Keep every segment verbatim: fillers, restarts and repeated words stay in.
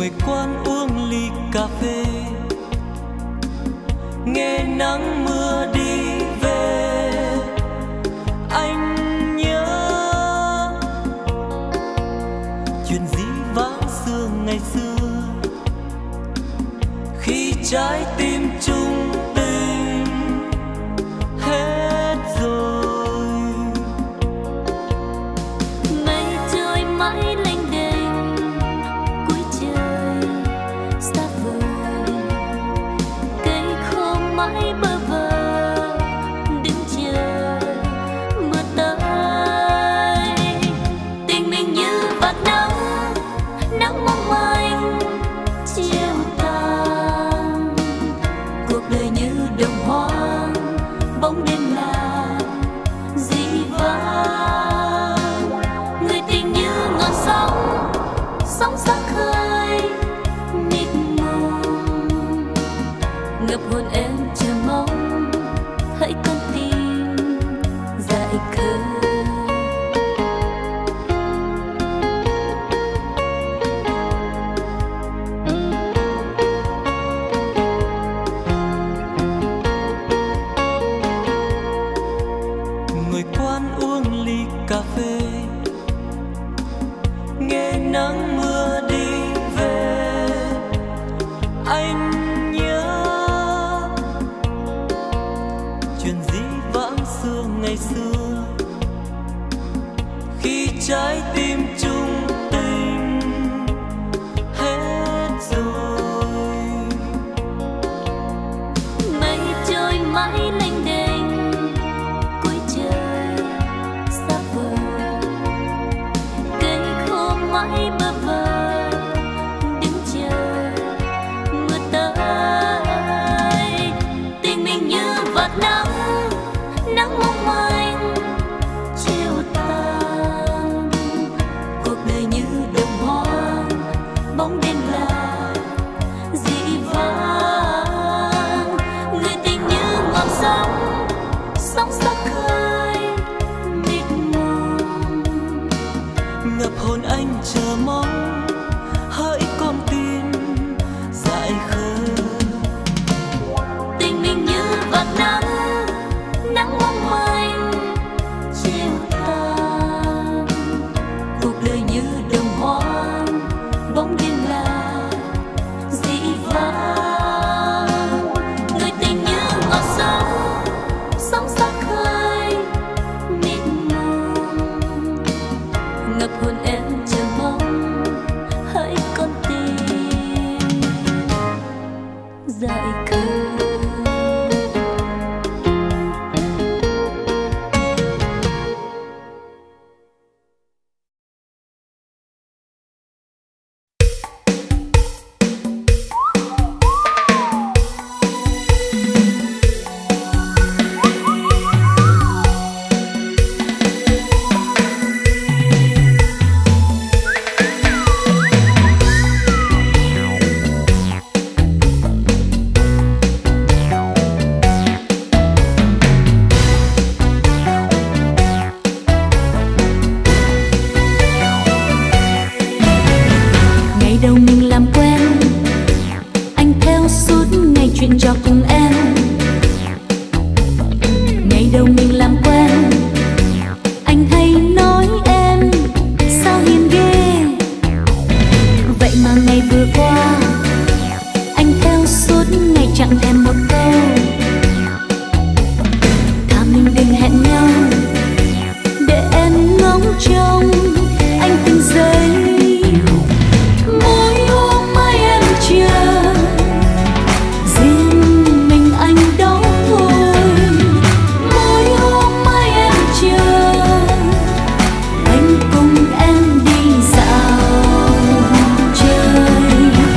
ngồi quán uống ly cà phê, nghe nắng mưa đi về. Anh nhớ chuyện dĩ vãng xưa ngày xưa, khi trái tim chung tình hết rồi. Mây trôi mãi lênh đênh cuối trời xa vời, cây khô mãi bơ vơ đứng chờ mưa tới. Tình mình như vạt nắng, nắng mong manh chiều tàn. Cuộc đời như đồng hoang, bóng đêm là dĩ vãng. Người tình như ngọn sóng, sóng xa khơi mịt mùng. Ngập hồn em chờ mong, hỡi con tim dại khờ. Ngồi quán uống ly cà phê, nghe nắng mưa đi về. Anh nhớ chuyện dĩ vãng xưa ngày xưa, khi trái tim chung tình hết rồi. Mây trôi mãi lênh đênh cuối trời xa vời, cây khô mãi bơ vơ đứng chờ mưa tới. Tình mình như vạt nắng, nắng mong manh chiều tàn. Cuộc đời như đồng hoang, bóng đêm là dĩ vãng. Người tình như ngọn sóng, sóng xa khơi mịt mùng. Ngập hồn anh chờ mong, hỡi con tim dại khờ. Tình mình như vạt nắng, nắng mong manh chiều tàn. Cuộc đời như đồng hoang, bóng đêm là dĩ vãng. Người tình như ngọn sóng, sóng xa khơi mịt mùng. Ngập hồn em chờ mong, hỡi con tim dại khờ. Ngày đầu mình làm quen, anh theo suốt ngày chuyện trò cùng em. Ngày đầu mình làm quen, anh hay nói em sao hiền ghê. Vậy mà ngày vừa qua, anh theo suốt ngày chẳng thèm một câu. Thà mình đừng hẹn nhau, để em ngóng trông anh từng giây. Mỗi hôm mai em chờ, riêng mình anh đó thôi. Mỗi hôm mai em chờ, anh cùng em đi dạo chơi.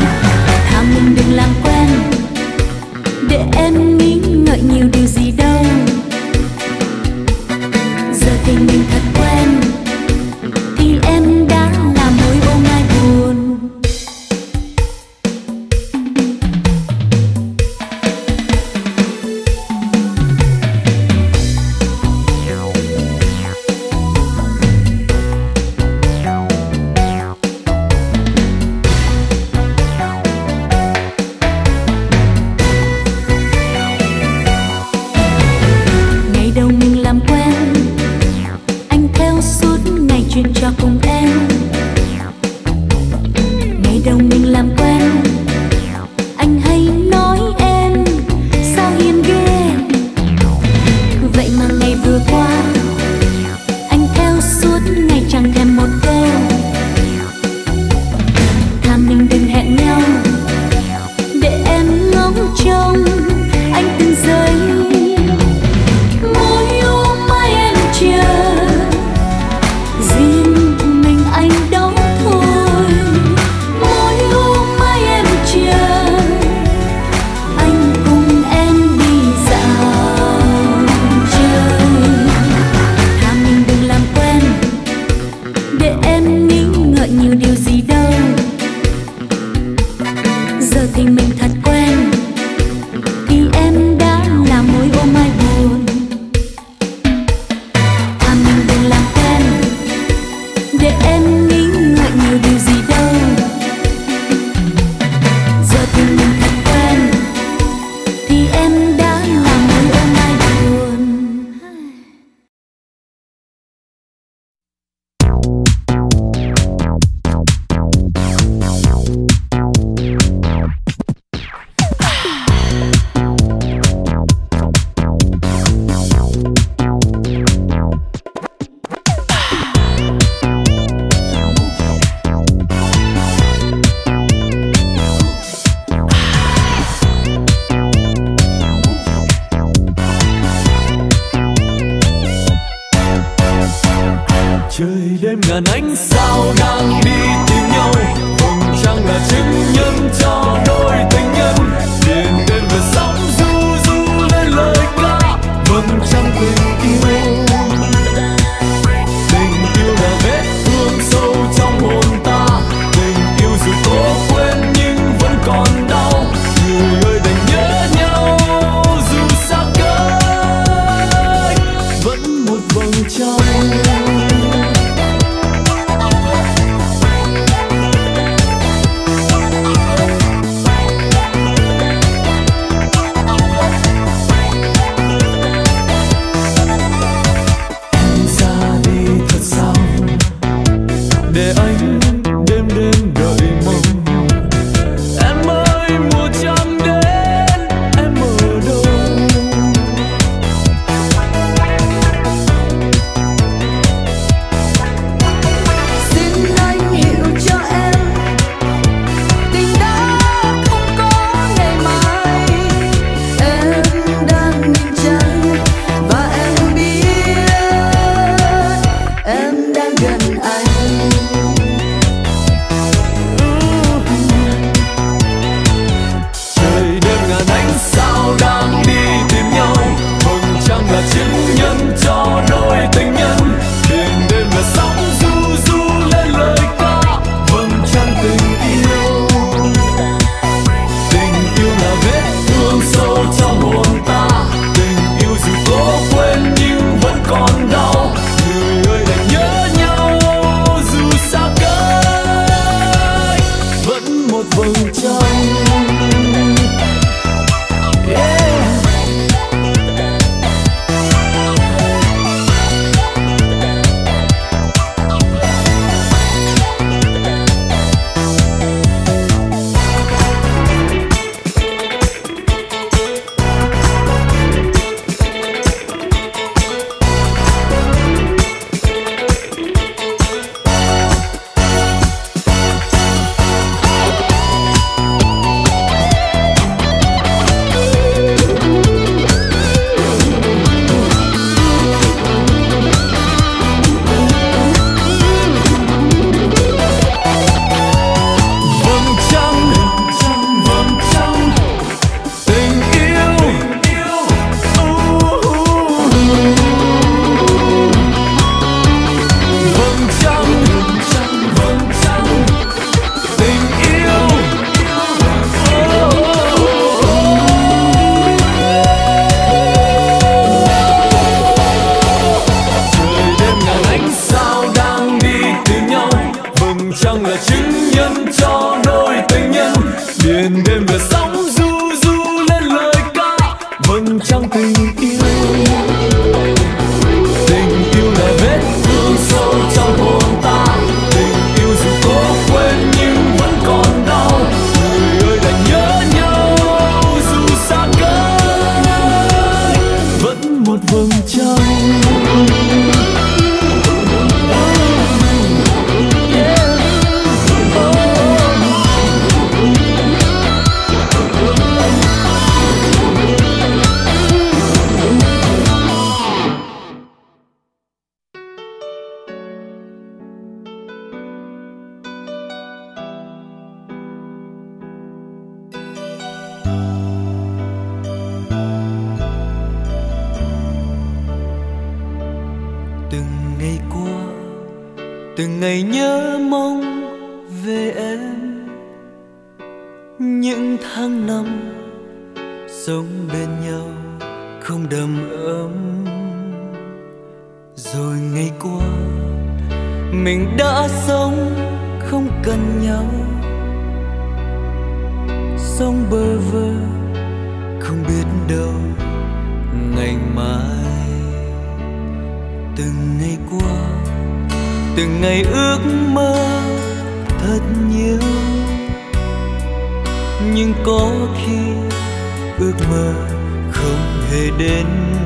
đầu mình làm quen, anh hay nói em sao hiền ghê. Vậy mà ngày vừa qua anh theo suốt ngày chẳng thèm một câu. Thà mình đừng hẹn nhau để em ngóng trông anh từng giây. Mỗi hôm mai em chờ riêng mình anh đó thôi. Mỗi hôm mai em chờ anh cùng em đi dạo chơi. Thà mình đừng làm quen để em nghĩ ngợi nhiều điều gì đâu. Giờ thì mình thật quen thì em đã là mối ôm ai buồn. Thà mình đừng làm quen để em nghĩ ngợi nhiều điều gì đâu. Giờ thì mình thật quen thì em đã là mối ôm ai buồn. Trời đêm ngàn ánh sao đang đi tìm nhau, vầng trăng là chứng nhân cho đôi tình nhân. Đêm đêm về sóng du du lên lời ca, vầng trăng tình yêu. Tình yêu là vết thương sâu trong hồn ta, tình yêu dù cố quên nhưng vẫn còn đau. Người ơi đành nhớ nhau dù xa cách, vẫn một vầng trăng. Để anh đêm đêm đợi mong. Em ơi mùa trăng đến, em ở đâu? Xin anh hiểu cho em, tình đã không có ngày mai. Em đang nhìn trăng và em biết em đang gần anh. Trời đêm ngàn ánh sao đang đi tìm nhau, vầng trăng là chứng nhân cho đôi tình nhân. Đêm đêm là sóng du du lên lời ca, vầng trăng tình yêu. Tình yêu là vết thương sâu trong hồn ta, tình yêu dù cố quên nhưng vẫn còn đau. Người ơi đành nhớ nhau dù xa cách, vẫn một vầng trăng. Còn Từng ngày qua, từng ngày nhớ mong về em. Những tháng năm sống bên nhau không đầm ấm. Rồi ngày qua mình đã sống không cần nhau, sống bơ vơ không biết đâu ngày mai. Từng ngày qua, từng ngày ước mơ thật nhiều, nhưng có khi ước mơ không hề đến.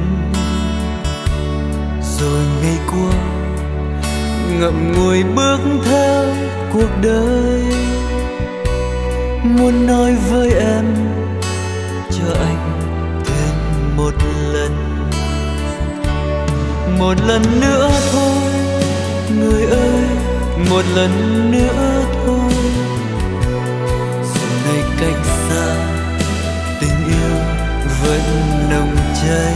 Rồi ngày qua ngậm ngùi bước theo cuộc đời, muốn nói với em cho anh thêm một lần. Một lần nữa thôi người ơi, một lần nữa thôi. Dù này cách xa, tình yêu vẫn nồng cháy.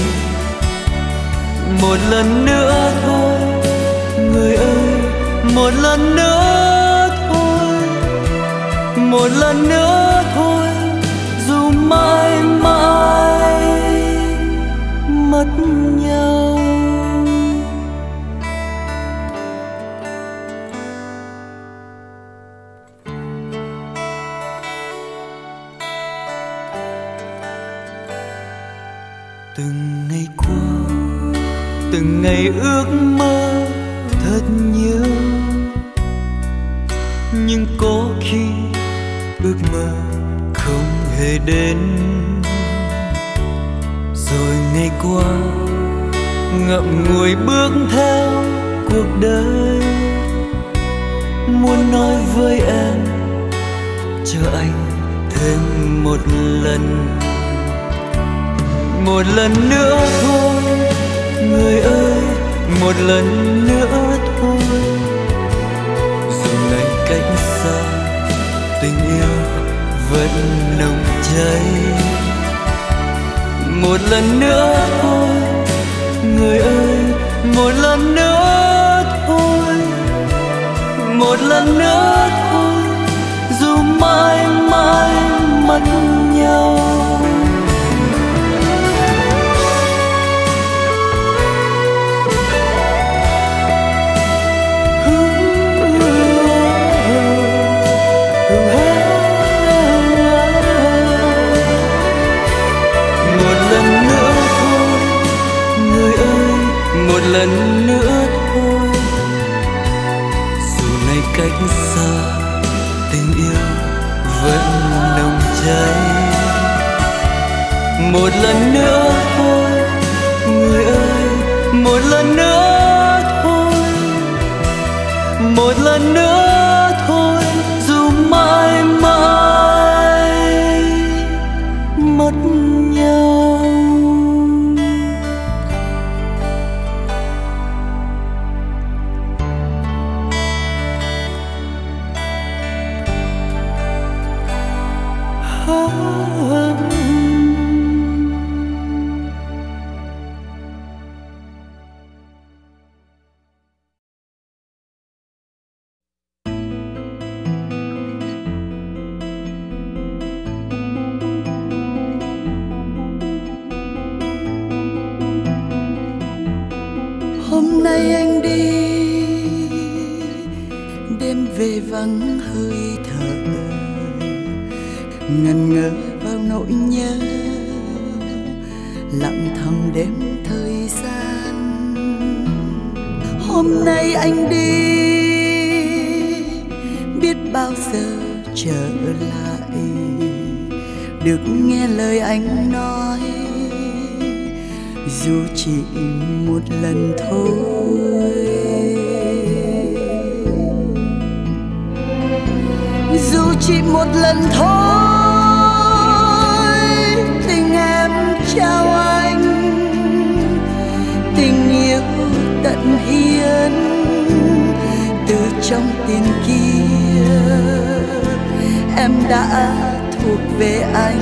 Một lần nữa thôi người ơi, một lần nữa thôi. Một lần nữa thôi, dù mãi mãi mất nhau. Từng ngày qua, từng ngày ước mơ thật nhiều, nhưng có khi ước mơ không hề đến. Rồi ngày qua ngậm ngùi bước theo cuộc đời, muốn nói với em cho anh thêm một lần. Một lần nữa thôi người ơi, một lần nữa thôi. Dù ngày cách xa, tình yêu vẫn nồng cháy. Một lần nữa thôi người ơi, một lần nữa thôi. Một lần nữa thôi, dù mãi mãi mất nhau. Một lần nữa thôi, dù này cách xa, tình yêu vẫn nồng cháy. Một lần nữa thôi người ơi, một lần nữa thôi. Một lần nữa thôi, dù mãi mãi mất nhau. Hôm nay anh đi, đêm về vắng hơi thở, ngần ngơ vào nỗi nhớ, lặng thầm đêm thời gian. Hôm nay anh đi, biết bao giờ trở lại, được nghe lời anh nói, dù chỉ một lần thôi. Dù chỉ một lần thôi, tình em trao anh, tình yêu tận hiến từ trong tiền kia em đã thuộc về anh,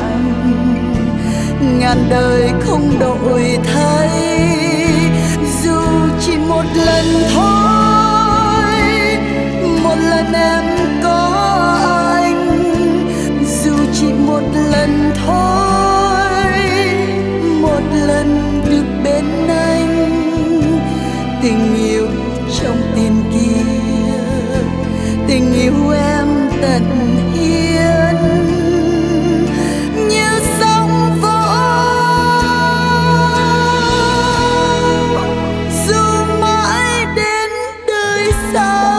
ngàn đời không đổi thay. Dù chỉ một lần thôi, một lần em có anh, dù chỉ một lần thôi, một lần được bên anh. Tình yêu trong tiền kia, tình yêu em tận hiến như sóng vỗ, dù mãi đến đời sau.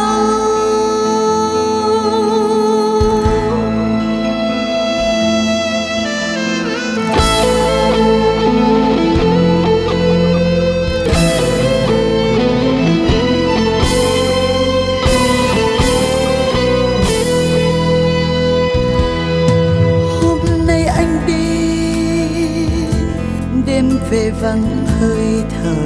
Về vắng hơi thở,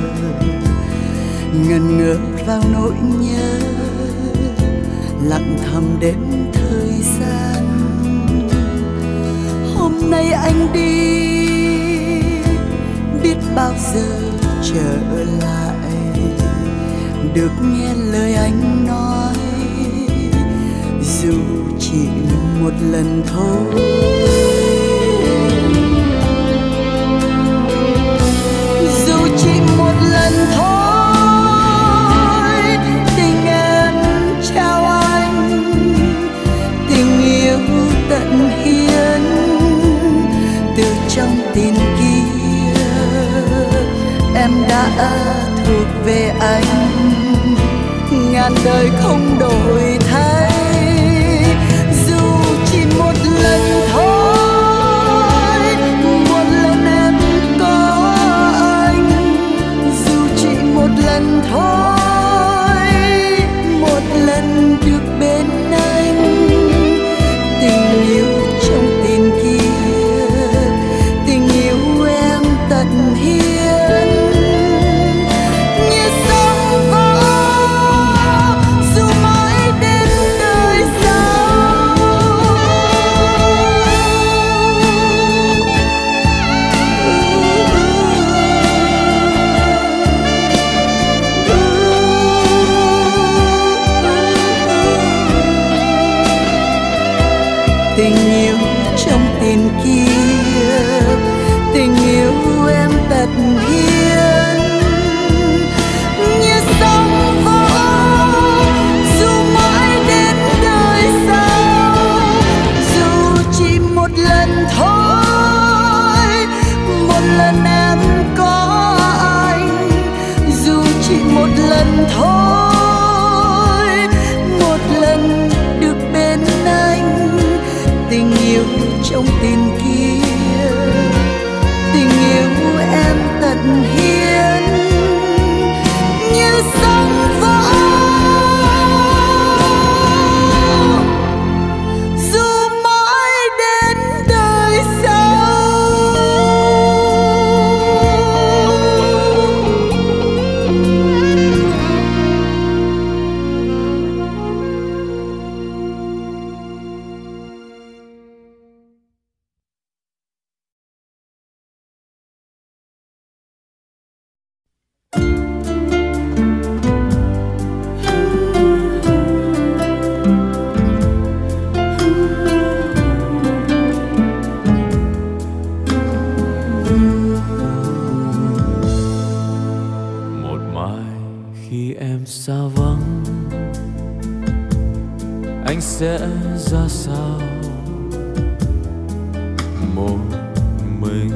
ngần ngơ vào nỗi nhớ, lặng thầm đếm thời gian. Hôm nay anh đi, biết bao giờ trở lại, được nghe lời anh nói, dù chỉ một lần thôi. Một lần thôi, tình em trao anh, tình yêu tận hiến. Từ trong tình kia em đã thuộc về anh, ngàn đời không đổi thay. Dù chỉ một lần thôi, một lần em có anh, một lần thôi, một lần được bên anh. Tình yêu trong tình kia, tình yêu em tận hiến như sóng vỗ, dù mãi đến đời sau. Tình yêu trong tình kia, tình yêu em tận hiến như sóng vỗ, dù mãi đến đời sau. Dù chỉ một lần thôi, một lần em có anh, dù chỉ một lần thôi, một lần được bên anh. Tình yêu trong tình kia, tình yêu em tận hiến như sóng vỗ, dù mãi đến đời sau. Anh sẽ ra sao một mình?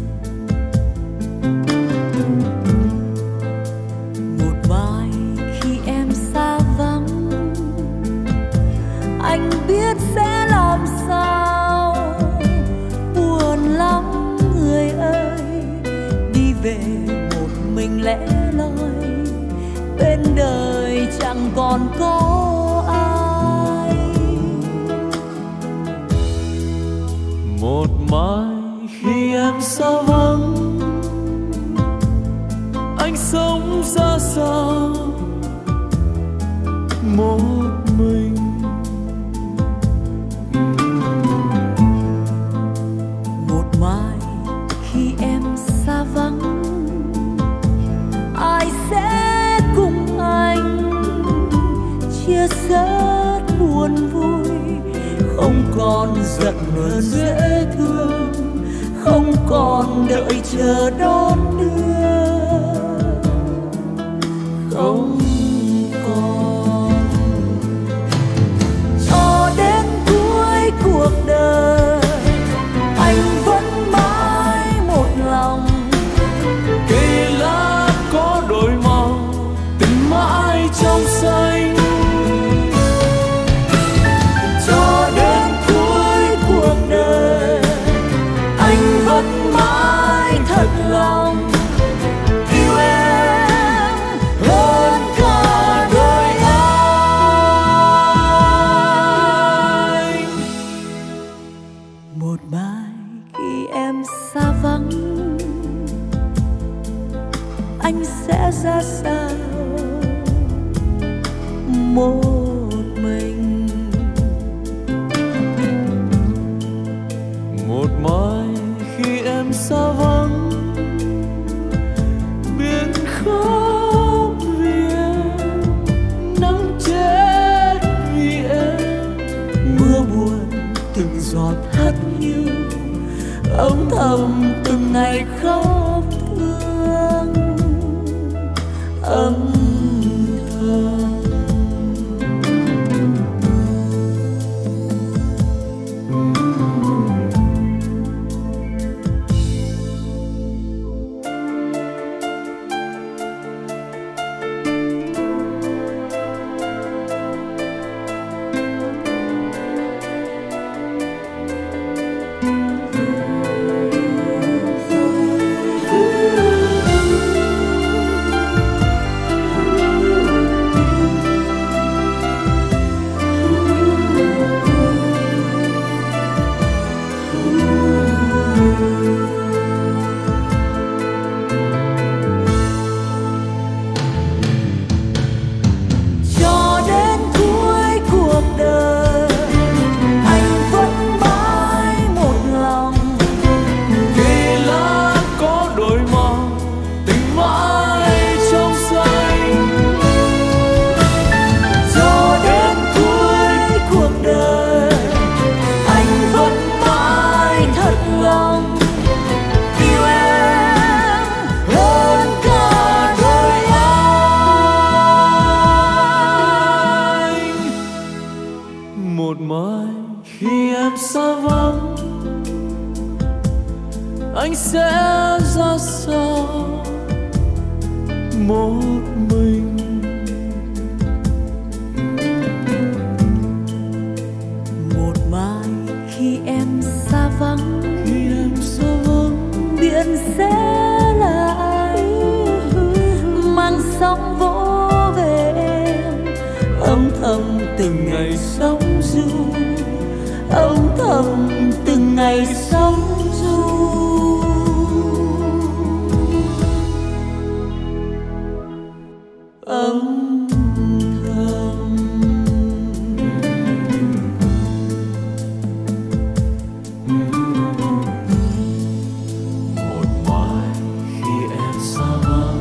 Một mai khi em xa vắng, anh biết sẽ làm sao. Buồn lắm người ơi, đi về một mình lẻ loi, bên đời chẳng còn có một mai khi em xa vắng, anh sống ra sao một mình. còn giận hờn dễ thương, không còn đợi chờ đón đưa, không còn. Cho đến cuối cuộc đời anh vẫn mãi một lòng, cây lá có đổi màu tình mãi trong xanh. cho đến cuối cuộc đời anh vẫn mãi thật lòng yêu em hơn cả đời anh. Một mai khi em xa vắng anh sẽ ra sao một mình. Một mai khi em xa vắng biển khóc vì em, nắng chết vì em, Mưa buồn từng giọt hắt hiu, âm thầm từng ngày khóc thương âm thầm. Cho đến cuối cuộc đời anh vẫn mãi một lòng, cây lá có đổi màu tình mãi trong xanh. cho đến cuối cuộc đời anh vẫn mãi thật lòng yêu em hơn cả đời anh. Một mai khi em xa vắng anh sẽ ra sao một mình. Một mai khi em xa vắng Khi em xa vắng biển sẽ lại mang sóng vỗ về em, âm thầm từng ngày sóng du, âm thầm từng ngày sóng du. Âm thầm. một mai khi em xa vắng.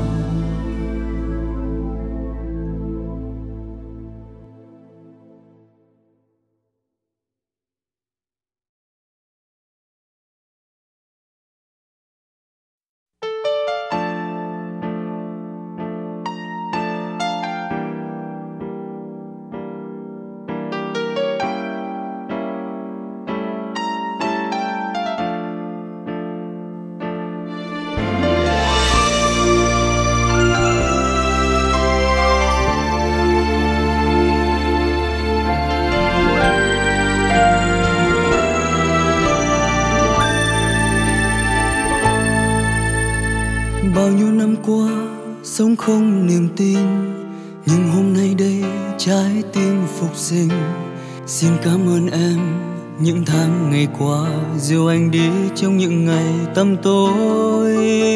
Bao nhiêu năm qua sống không niềm tin, nhưng hôm nay đây trái tim phục sinh. Xin cảm ơn em những tháng ngày qua, dìu anh đi trong những ngày tăm tối.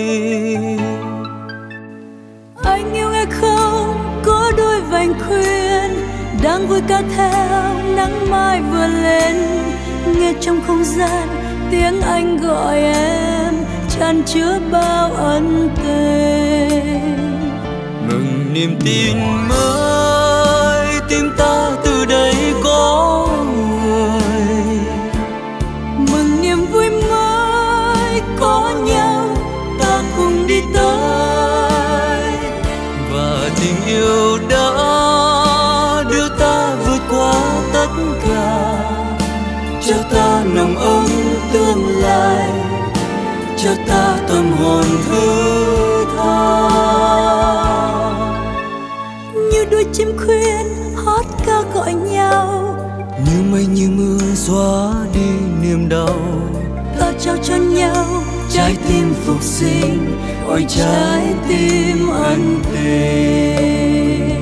Anh yêu nghe không có đôi vành khuyên, đang vui ca theo nắng mai vừa lên. Nghe trong không gian tiếng anh gọi em, chan chứa bao ân tình. Ngừng niềm tin mới tim ta từ đây có người, cho ta nồng ấm tương lai, cho ta tâm hồn thứ tha. Như đôi chim khuyên hót ca gọi nhau, như mây như mưa xóa đi niềm đau. ta trao cho nhau Trái tim phục sinh, ôi trái tim ân tình.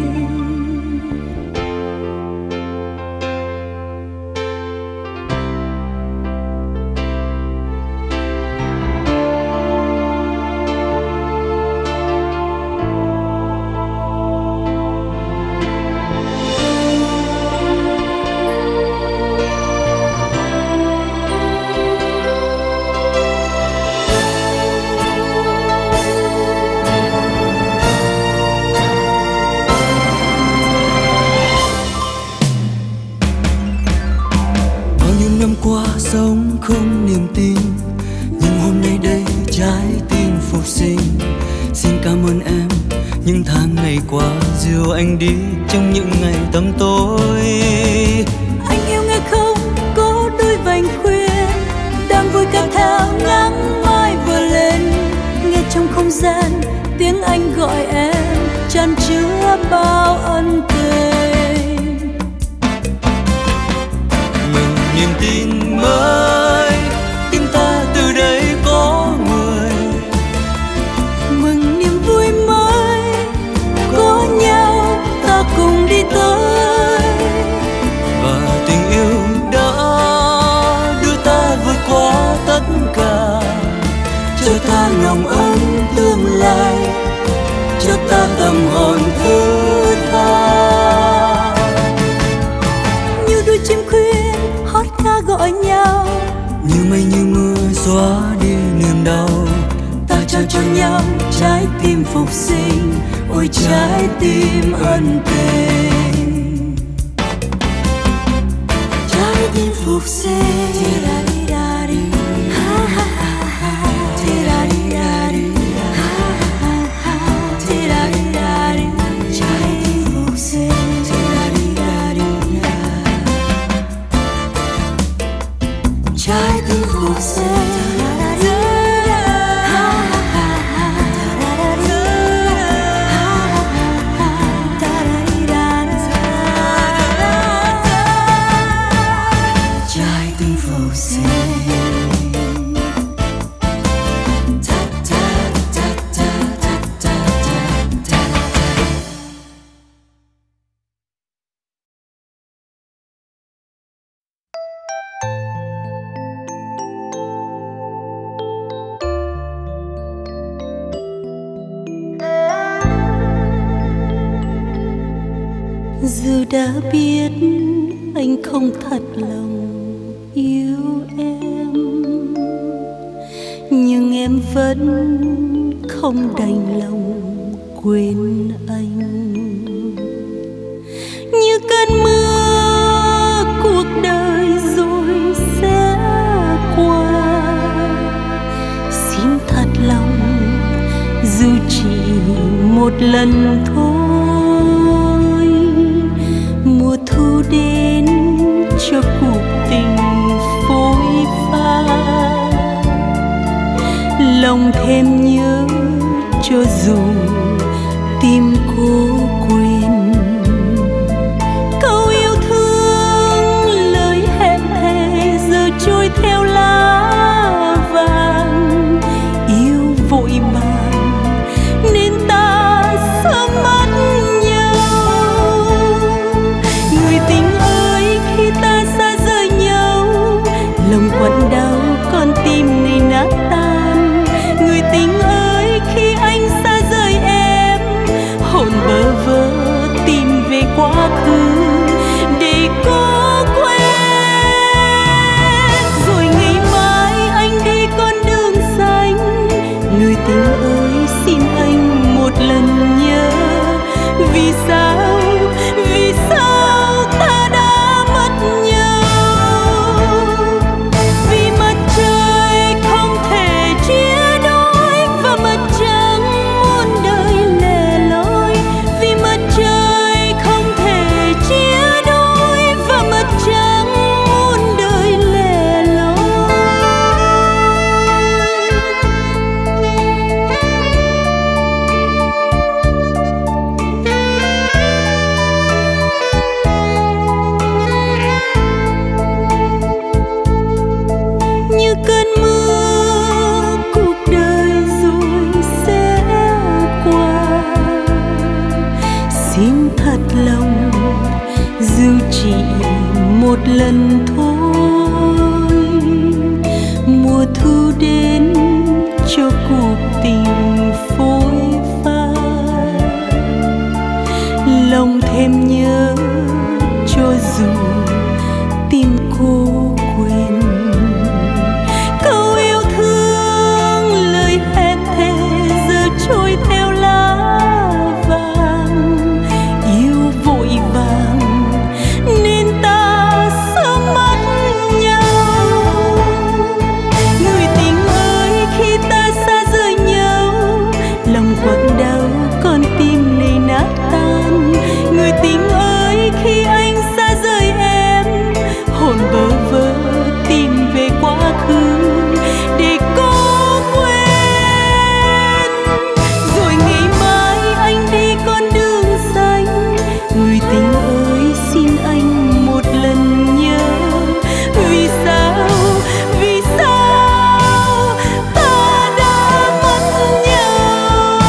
Qua sống không niềm tin, nhưng hôm nay đây trái tim phục sinh. Xin cảm ơn em những tháng ngày qua dìu anh đi trong những ngày tăm tối. Anh yêu nghe không có đôi vành khuyên đang vui ca theo nắng mai vừa lên, nghe trong không gian tiếng anh gọi em chan chứa bao ân tình. Mừng niềm tin mới, tim ta từ đây có người. Mừng niềm vui mới, có nhau ta cùng đi tới. Và tình yêu đã đưa ta vượt qua tất cả, cho ta nồng ấm tương lai, cho ta tâm hồn thứ tha. Như đôi chim khuyên hót ca gọi nhau, như mây như mưa xóa đi niềm đau. ta trao cho nhau trái tim phục sinh, ôi trái tim ân tình. Trái tim phục sinh, trái tim phục sinh. Dù đã biết anh không thật lòng yêu em, nhưng em vẫn không đành lòng quên anh. Như cơn mưa cuộc đời rồi sẽ qua, xin thật lòng dù chỉ một lần thôi. Mùa thu đến cho cuộc tình phôi pha, lòng thêm nhớ cho dù tim cố quên. Câu yêu thương lời hẹn thề giờ trôi theo lá vàng, yêu vội vàng nên ta sớm mất nhau. Người tình ơi, khi ta xa rời nhau, lòng quặn đau con tim này nát tan. Người tình ơi, khi anh xa rời em, hồn khứ để cố quên. Rồi ngày mai anh đi con đường xanh, người tình ơi xin anh một lần nhớ. Vì sao, vì sao ta đã mất nhau.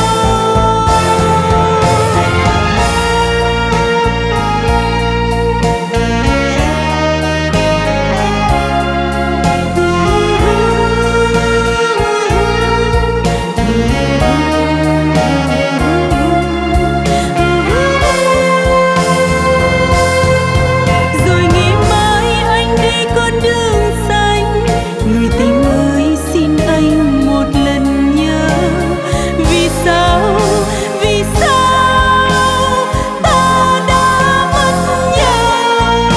Rồi ngày mai anh đi con đường xanh, người tình ơi xin anh một lần nhớ. Vì sao, vì sao ta đã mất nhau.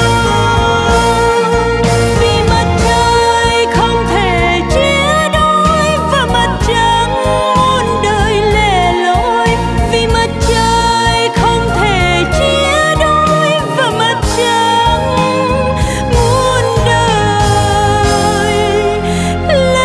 Vì mặt trời không thể chia đôi và mặt trăng muôn đời lẻ loi. Vì mặt trời không thể chia đôi và mặt trăng muôn đời lẻ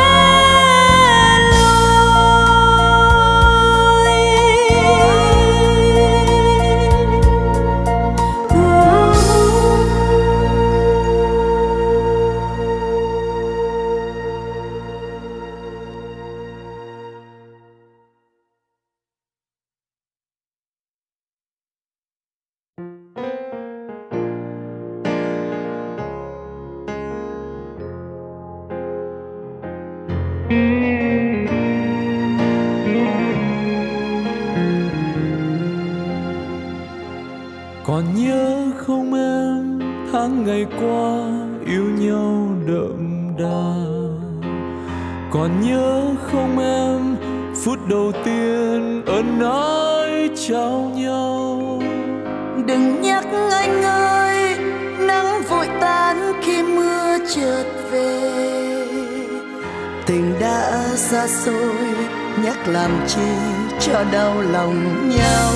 Còn nhớ không em tháng ngày qua yêu nhau đậm đà. Còn nhớ không em phút đầu tiên ân ái trao nhau. Đừng nhắc anh ơi, nắng vội tan khi mưa chợt về. Tình đã xa xôi, nhắc làm chi cho đau lòng nhau.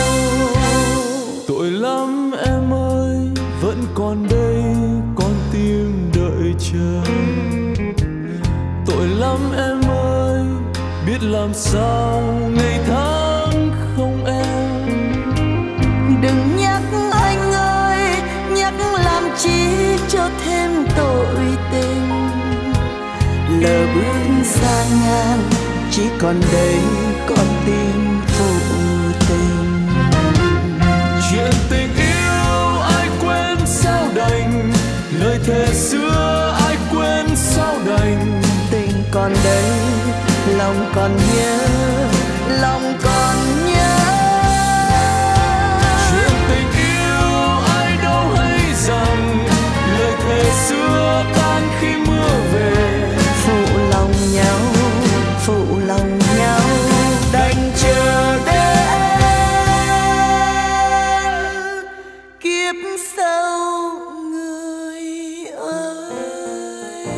Tội lắm em ơi, vẫn còn đây con tim đợi chờ. Tội lắm em ơi, biết làm sao ngày tháng không em. Đừng nhắc anh ơi, nhắc làm chi cho thêm tội tình. Lỡ bước xa ngang, chỉ còn đây con tim phụ tình. Chuyện tình yêu ai quên sao đành, lời thề xưa ai quên sao đành. Tình còn đây, lòng còn nhớ, lòng còn nhớ. Chuyện tình yêu ai đâu hay rằng, lời thề xưa tan khi mưa về. Phụ lòng nhau, phụ lòng nhau, đành chờ đến kiếp sau người ơi.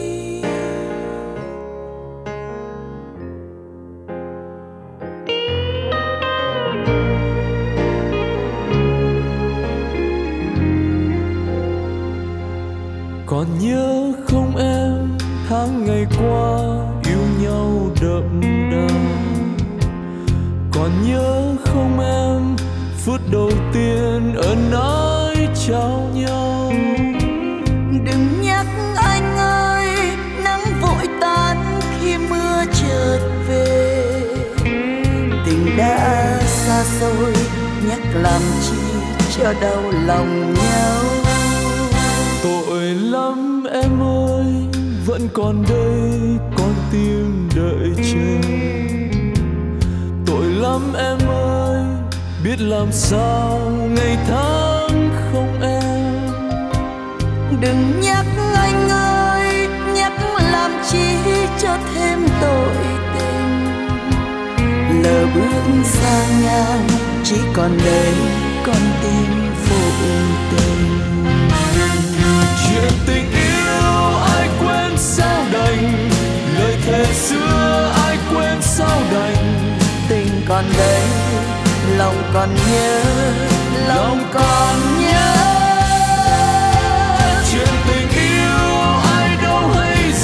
Còn nhớ không em tháng ngày qua yêu nhau đậm đà. Còn nhớ không em phút đầu tiên ân ái trao nhau. Đừng nhắc anh ơi, nắng vội tan khi mưa chợt về. Tình đã xa xôi, nhắc làm chi cho đau lòng nhau. Tội lắm em ơi, vẫn còn đây con tim đợi chờ. Tội lắm em ơi, biết làm sao ngày tháng không em. Đừng nhắc anh ơi, nhắc làm chi cho thêm tội tình. Lỡ bước xa ngang, chỉ còn đây con tim phụ tình. Chuyện tình yêu ai quên sao đành, lời thề xưa ai quên sao đành. Tình còn đây, lòng còn nhớ, lòng còn nhớ. Chuyện tình yêu ai đâu hay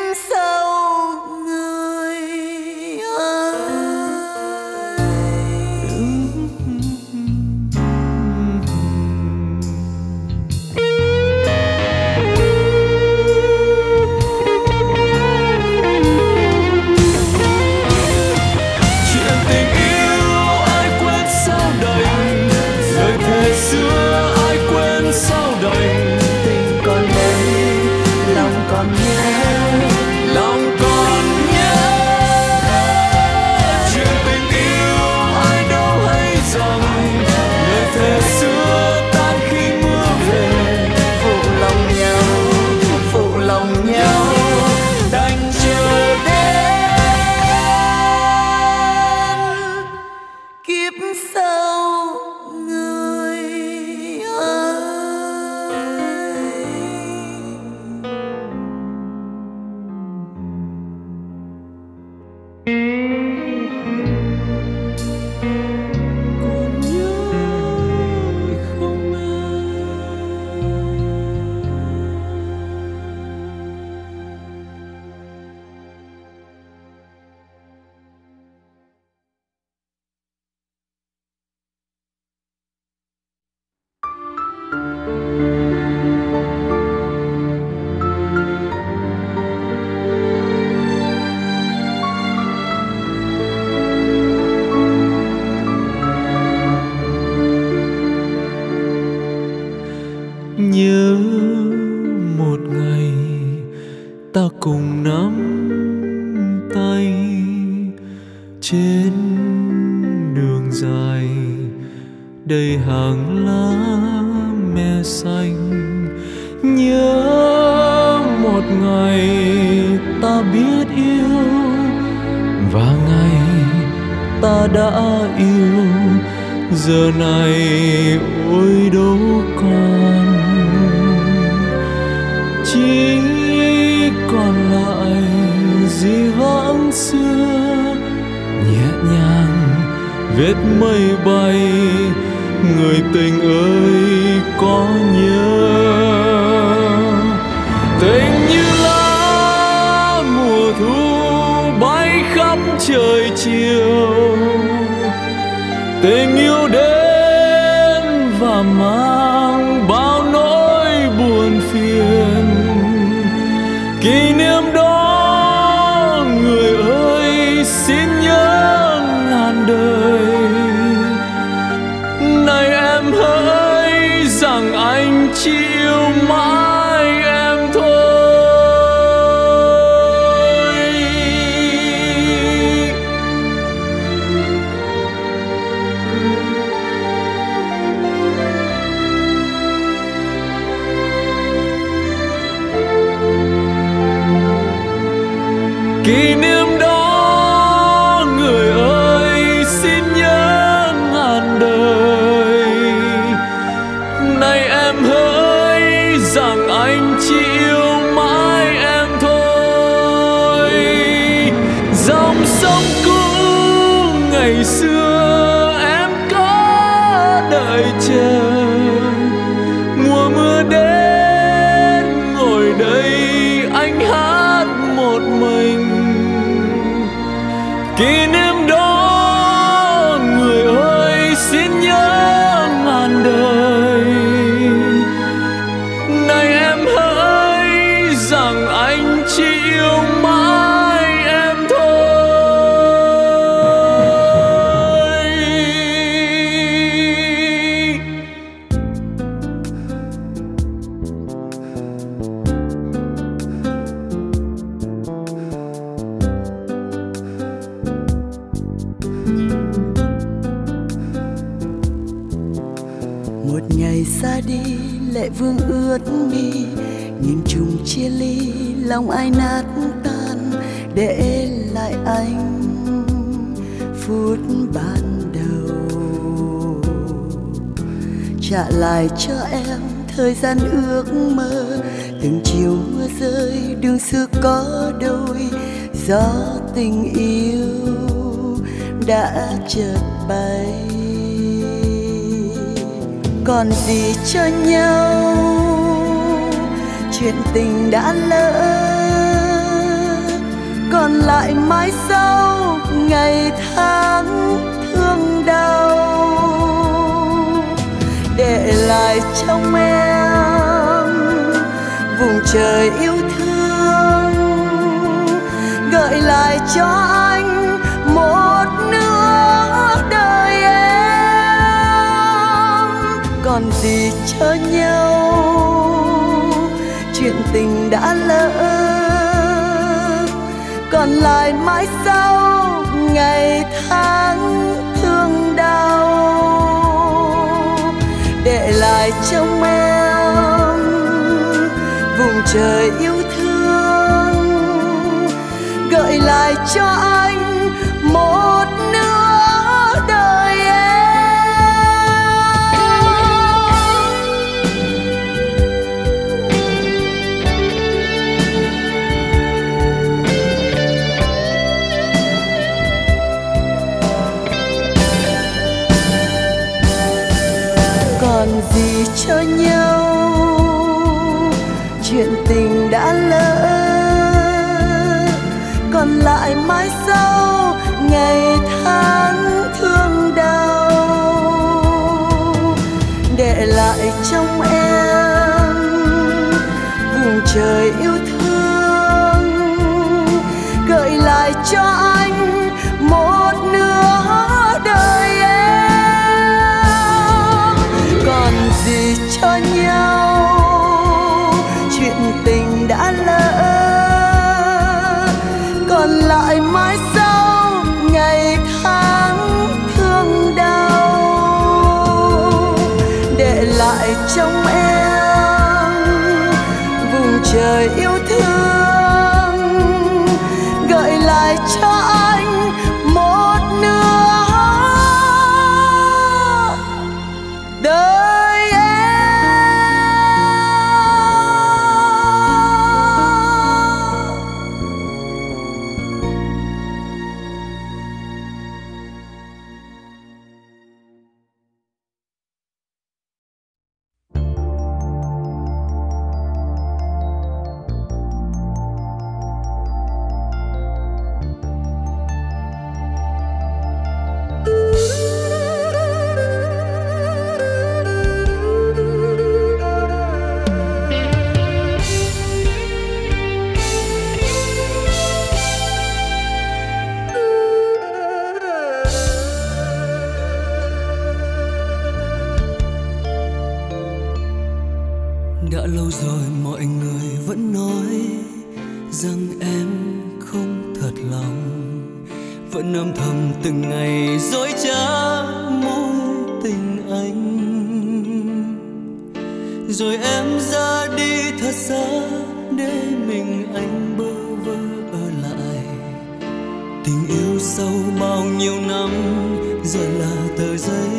sâu người ơi. Chuyện tình yêu ai quên sao đành, lời thề xưa ai quên sao đành. Tình còn đây, lòng còn nhớ, Lòng còn nhớ chuyện tình yêu ai đâu hay rằng lời thề xưa tan khi mưa về. phụ lòng nhau, phụ lòng nhau, Đành chờ đến kiếp sau người ơi. còn nhớ không em? Nhớ một ngày ta cùng nắm tay trên đường dài đầy hàng lá me xanh. Nhớ một ngày ta biết yêu và ngày ta đã yêu, giờ này ôi đâu còn, chỉ còn lại dĩ vãng xưa. Nhẹ nhàng vết mây bay, người tình ơi có nhớ. Tình như lá mùa thu bay khắp trời chiều, tình yêu đến và mang bao nỗi buồn phiền. Kỷ niệm đó người ơi xin nhớ ngàn đời. Này em hỡi rằng anh chỉ yêu mãi em thôi. Kỷ niệm đó người ơi xin nhớ ngàn đời. Này em hỡi rằng anh chỉ yêu mãi em thôi. Dòng sông cũ ngày xưa em có đợi chờ, mùa mưa đến ngồi đây anh hát một mình. Kỷ niệm đó người ơi xin nhớ ngàn đời. Này em hỡi rằng anh chỉ yêu mãi em thôi. Một ngày xa đi lệ vương ướt mi, nhìn chung chia ly lòng ai nát tan, để lại anh phút ban đầu. Trả lại cho em thời gian ước mơ, từng chiều mưa rơi đường xưa có đôi, gió tình yêu đã chợt bay. Còn gì cho nhau, chuyện tình đã lỡ, mãi sau ngày tháng thương đau, để lại trong em vùng trời yêu thương, gợi lại cho anh một nửa đời em. Còn gì chờ nhau, chuyện tình đã lỡ, còn lại mãi sau ngày tháng thương đau, để lại trong em vùng trời yêu thương, gợi lại cho anh một nửa đời em. Còn gì cho nhau, chuyện tình đã lỡ, còn lại mãi sau ngày tháng thương đau, để lại trong em vùng trời yêu thương, gợi lại cho anh một nửa đời em. Còn gì cho nhau, chuyện tình đã lỡ, còn lại mãi sau ngày tháng thương đau, để lại trong em vùng trời yêu thương, gợi lại cho anh một nửa đời em. Đã lâu rồi mọi người vẫn nói rằng em không thật lòng, vẫn âm thầm từng ngày dối trá mối tình anh. Rồi em ra đi thật xa để mình anh bơ vơ ở lại. Tình yêu sâu bao nhiêu năm giờ là tờ giấy,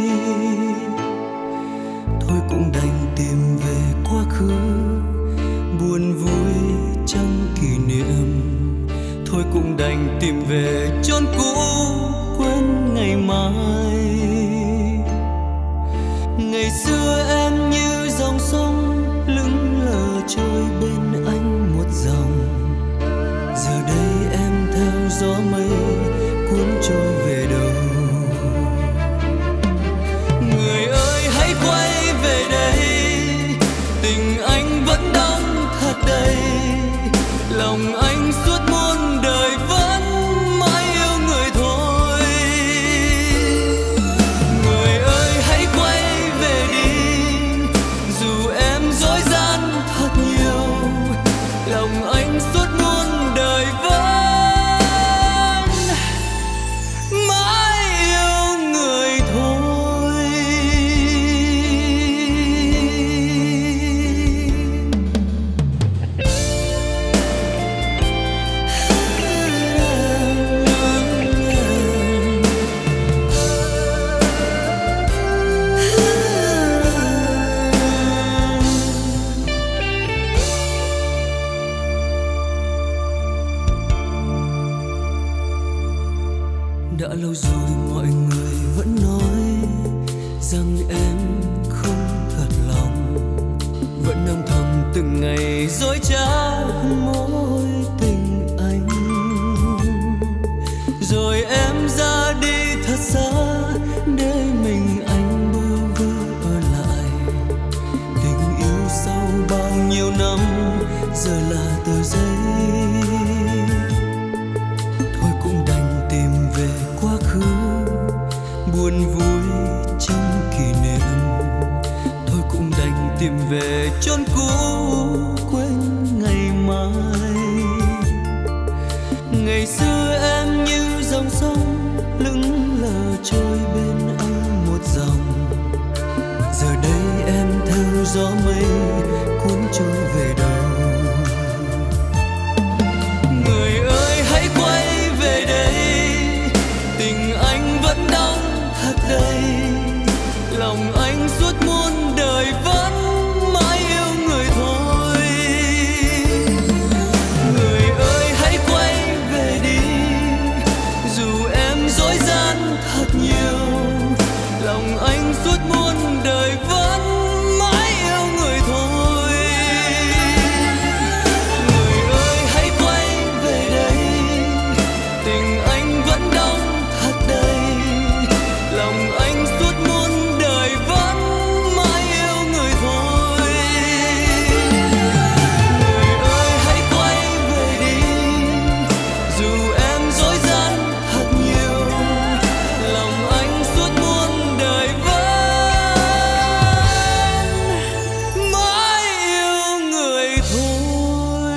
thôi cũng đành tìm về quá khứ, buồn vui trong kỷ niệm. Thôi cũng đành tìm về chốn cũ, quên ngày mai. Ngày xưa em như dòng sông lững lờ trôi bên anh một dòng, giờ đây em theo gió mây cuốn trôi về đâu. Người ơi hãy quay về đây, tình anh vẫn đong thật đầy, lòng anh suốt muôn đời vẫn mãi yêu người thôi. Người ơi hãy quay về đi, dù em dối gian thật nhiều, lòng anh suốt muôn đời vẫn mãi yêu người thôi. Đã lâu rồi mọi người vẫn nói rằng em không thật lòng, vẫn âm thầm từng ngày dối trá mối tình anh. buồn vui trong kỷ niệm, thôi cũng đành tìm về chốn cũ quên ngày mai. Ngày xưa em như dòng sông lững lờ trôi bên anh một dòng, giờ đây em theo gió mây cuốn trôi về đâu. Người ơi hãy quay về đây, tình anh vẫn đong thật đầy, lòng anh suốt muôn đời vẫn mãi yêu người thôi. Người ơi hãy quay về đi, dù em dối gian thật nhiều, lòng anh suốt muôn đời vẫn mãi yêu người thôi. Người ơi hãy quay về đây, tình anh vẫn đong thật đầy, lòng anh suốt muôn đời vẫn mãi yêu người thôi. Người ơi hãy quay về đi, dù em dối gian thật nhiều, lòng anh suốt muôn đời vẫn mãi yêu người thôi.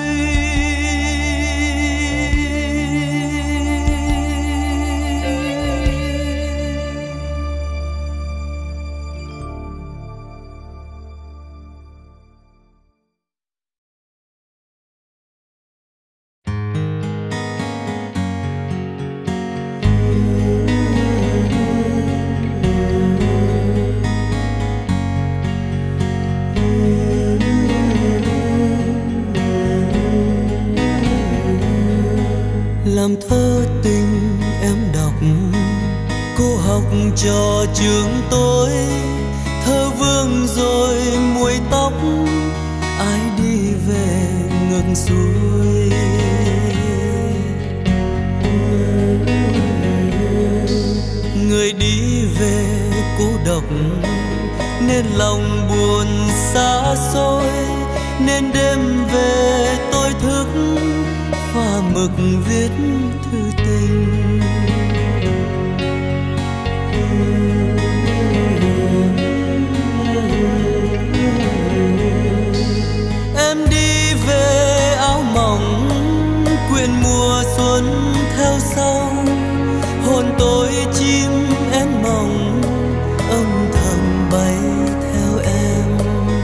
Làm thơ tình em đọc, cô học trò trường tôi, thơ vương rồi muối tóc, ai đi về ngược xuôi. Người đi về cô độc nên lòng buồn xa xôi, nên đêm về tôi thức pha mực viết thư tình. Em đi về áo mỏng, quyện mùa xuân theo sau, hồn tôi chim én mỏng, âm thầm bay theo em.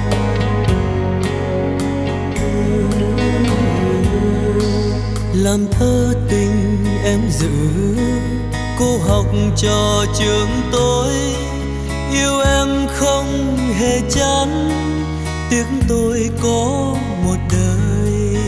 Làm thơ tình em giữ, cô học trò trường tôi, yêu em không hề chán, tiếc tôi có một đời.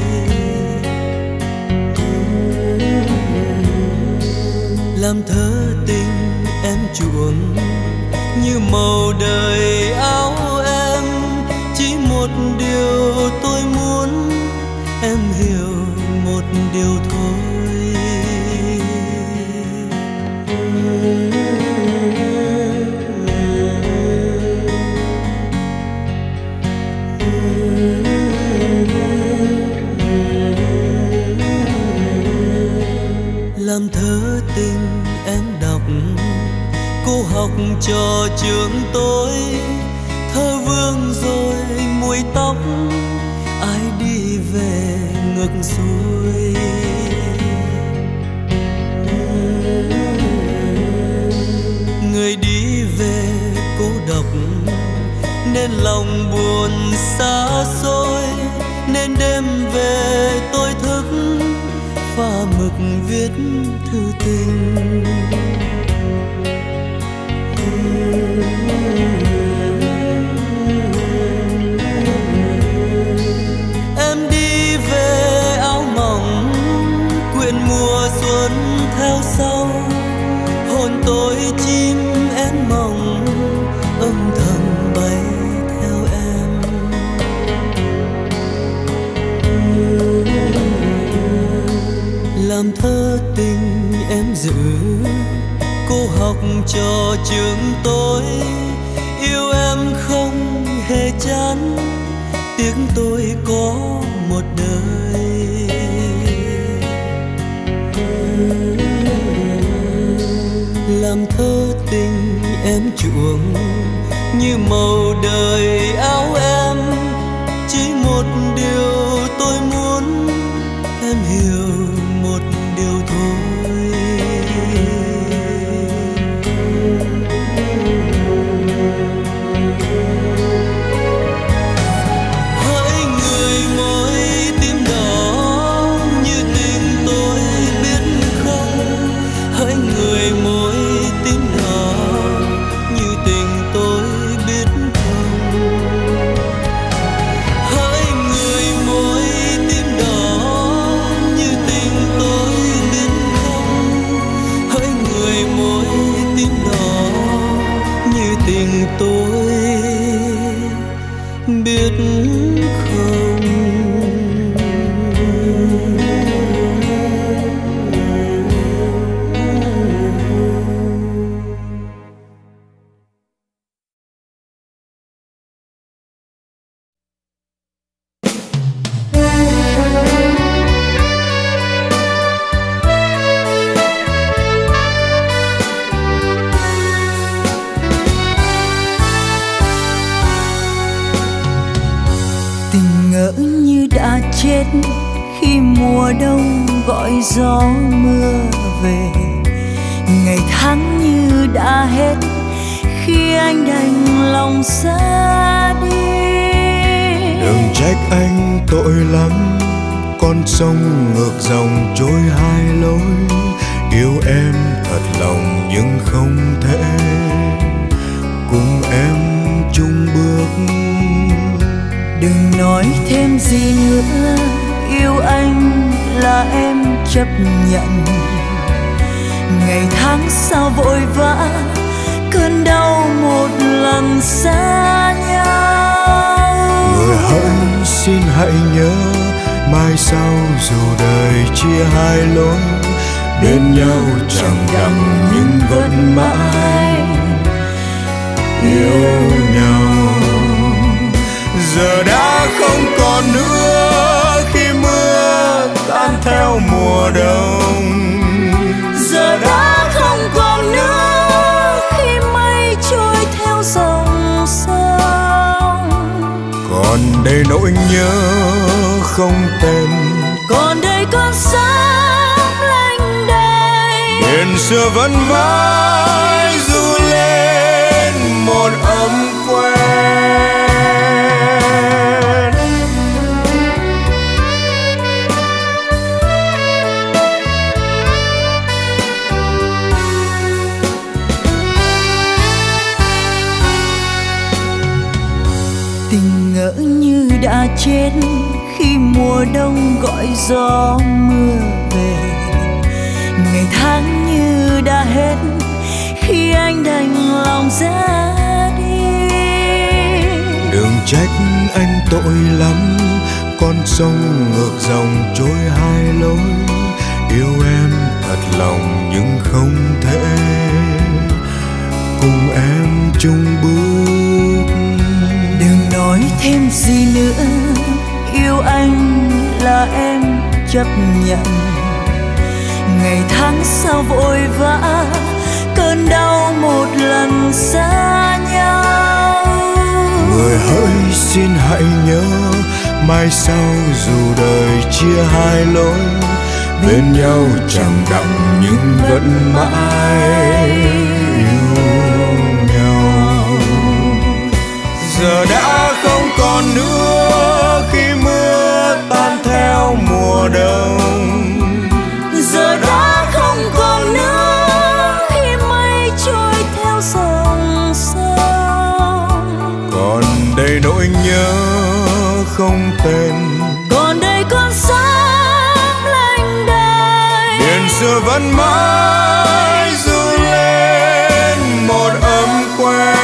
Làm thơ tình em chuộng, như màu đời áo em, chỉ một điều tôi muốn em hiểu một điều thôi. Làm thơ tình em đọc, cô học trò trường tôi, thơ vương rồi muối tóc, ai đi về ngược xuôi. Người đi về cô độc nên lòng buồn xa xôi, nên đêm về tôi thức pha mực viết thư tình. Em đi về áo mỏng, quyện mùa xuân theo sau, hồn tôi chim én mỏng, âm thầm bay theo em. Làm thơ tình em giữ, cô học trò trường tôi, yêu em không hề chán, tiếc tôi có một đời. Làm thơ tình em chuộng như màu đời áo em. Chỉ một điều tôi muốn em hiểu một điều thôi. Hỡi người môi tím đỏ như tình tôi biết không. Hỡi người môi tím đỏ như tình tôi biết không. Hỡi người môi tím đỏ như tình tôi biết không. Hỡi người môi tím đỏ như tình tôi biết không. Tình ngỡ như đã chết khi mùa đông gọi gió mưa về. Ngày tháng như đã hết khi anh đành lòng ra đi. Đừng trách anh tội lắm, con sông ngược dòng trôi hai lối. Yêu em thật lòng nhưng không thể cùng em chung bước. Đừng nói thêm gì nữa, yêu anh là em chấp nhận. Ngày tháng sao vội vã, cơn đau một lần xa nhau. Người hỡi xin hãy nhớ, mai sau dù đời chia hai lối, bên nhau chẳng gặp nhưng vẫn mãi yêu nhau. Giờ đã không còn nữa khi mưa tan theo mùa đông. Giờ đã không còn nữa khi mây trôi theo dòng sông. Còn đây nỗi nhớ không tên, còn đây con sóng lạnh đầy. biển xưa vẫn mãi du lên một ấm quen. Tình ngỡ như đã chết khi mùa đông gọi gió mưa về. Ngày tháng như đã hết khi anh đành lòng ra đi. Đừng trách anh tội lắm, con sông ngược dòng trôi hai lối. Yêu em thật lòng nhưng không thể cùng em chung bước. Đừng nói thêm gì nữa, yêu anh là em chấp nhận. Ngày tháng sao vội vã, cơn đau một lần xa nhau. Người hỡi xin hãy nhớ, mai sau dù đời chia hai lối, bên nhau chẳng đặng nhưng vẫn mãi yêu nhau. Giờ đã không còn nữa khi mưa tan theo mùa đông. Giờ đã không còn nữa khi mây trôi theo dòng sông. Còn đây nỗi nhớ không tên, còn đây con sóng lạnh đầy. biển xưa vẫn mãi du lên một ấm quen.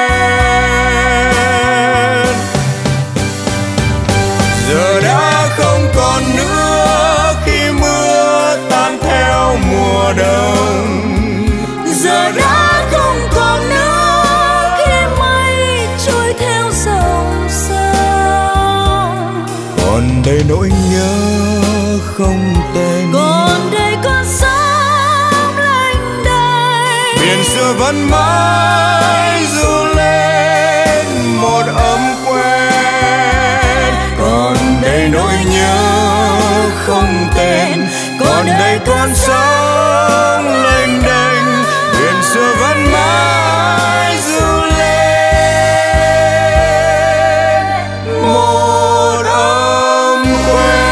Giờ đã không còn nữa khi mưa tan theo mùa đông. Giờ đã không còn nữa khi mây trôi theo dòng sông. Còn đây nỗi nhớ không tên, còn đây con sóng lạnh đầy. biển xưa xưa vẫn mãi du lên một ấm quen. Còn đây nỗi nhớ không tên, còn đây con sóng lênh đênh, thuyền xưa vẫn mãi du lên một ấm quen.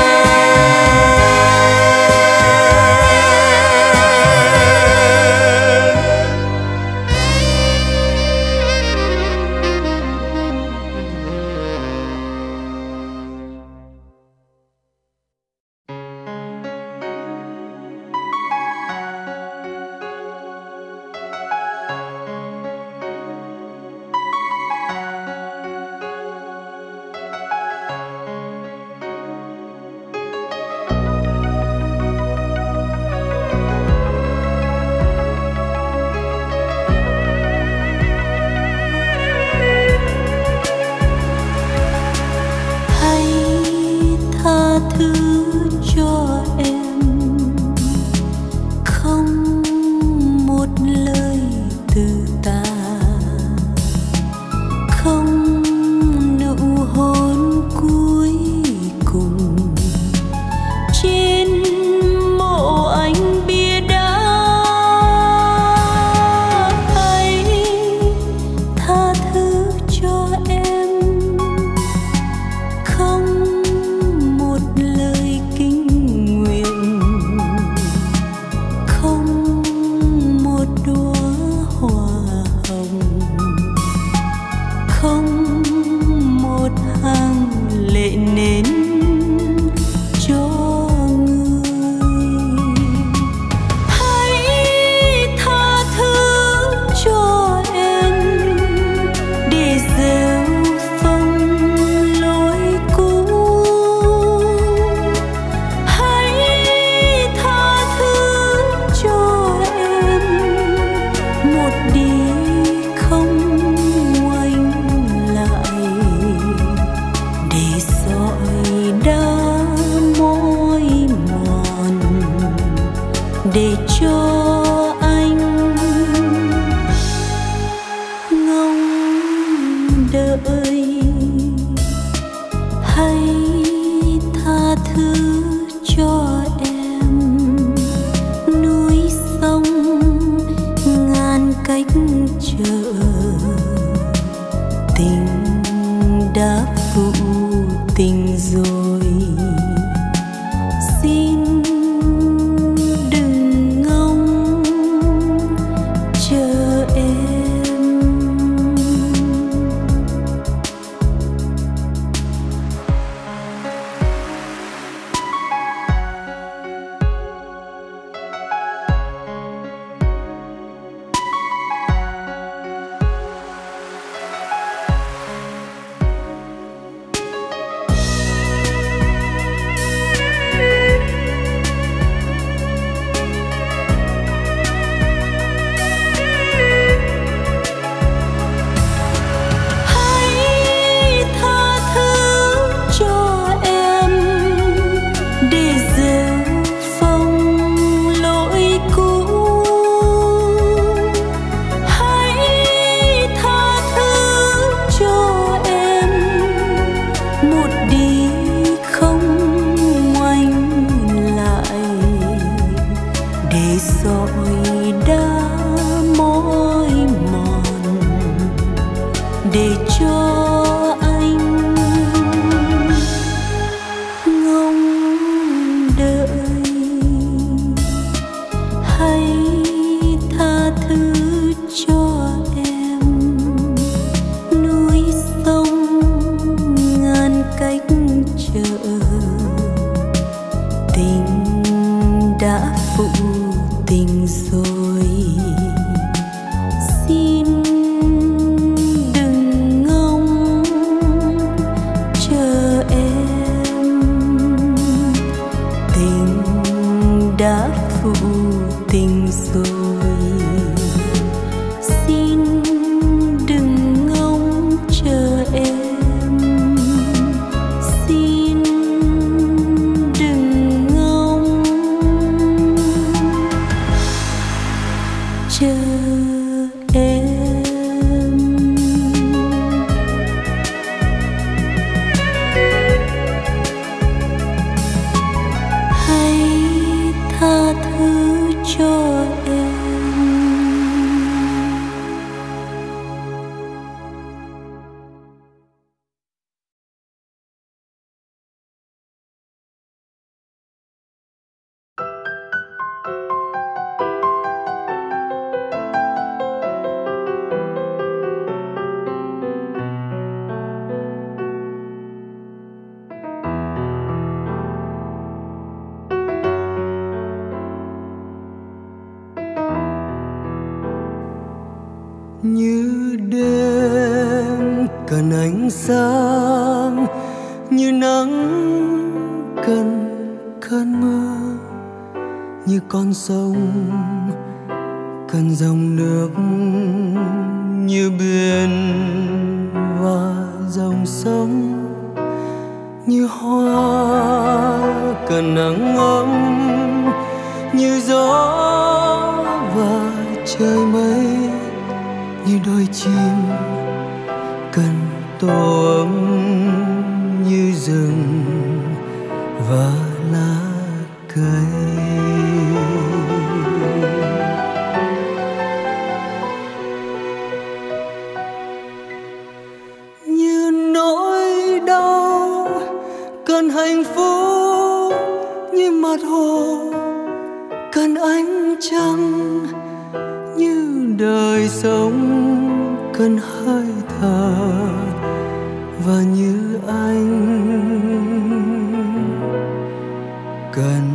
chờ như đêm cần ánh sáng, như nắng cần cơn mưa, như con sông cần dòng nước, như biển và dòng sông, như hoa cần nắng ấm, như gió và trời mây, như đôi chim cần tổ ấm, như rừng và lá cây. Như nỗi đau cần hạnh phúc, như mặt hồ cần ánh trăng, như đời sống cần hơi thở, và như anh cần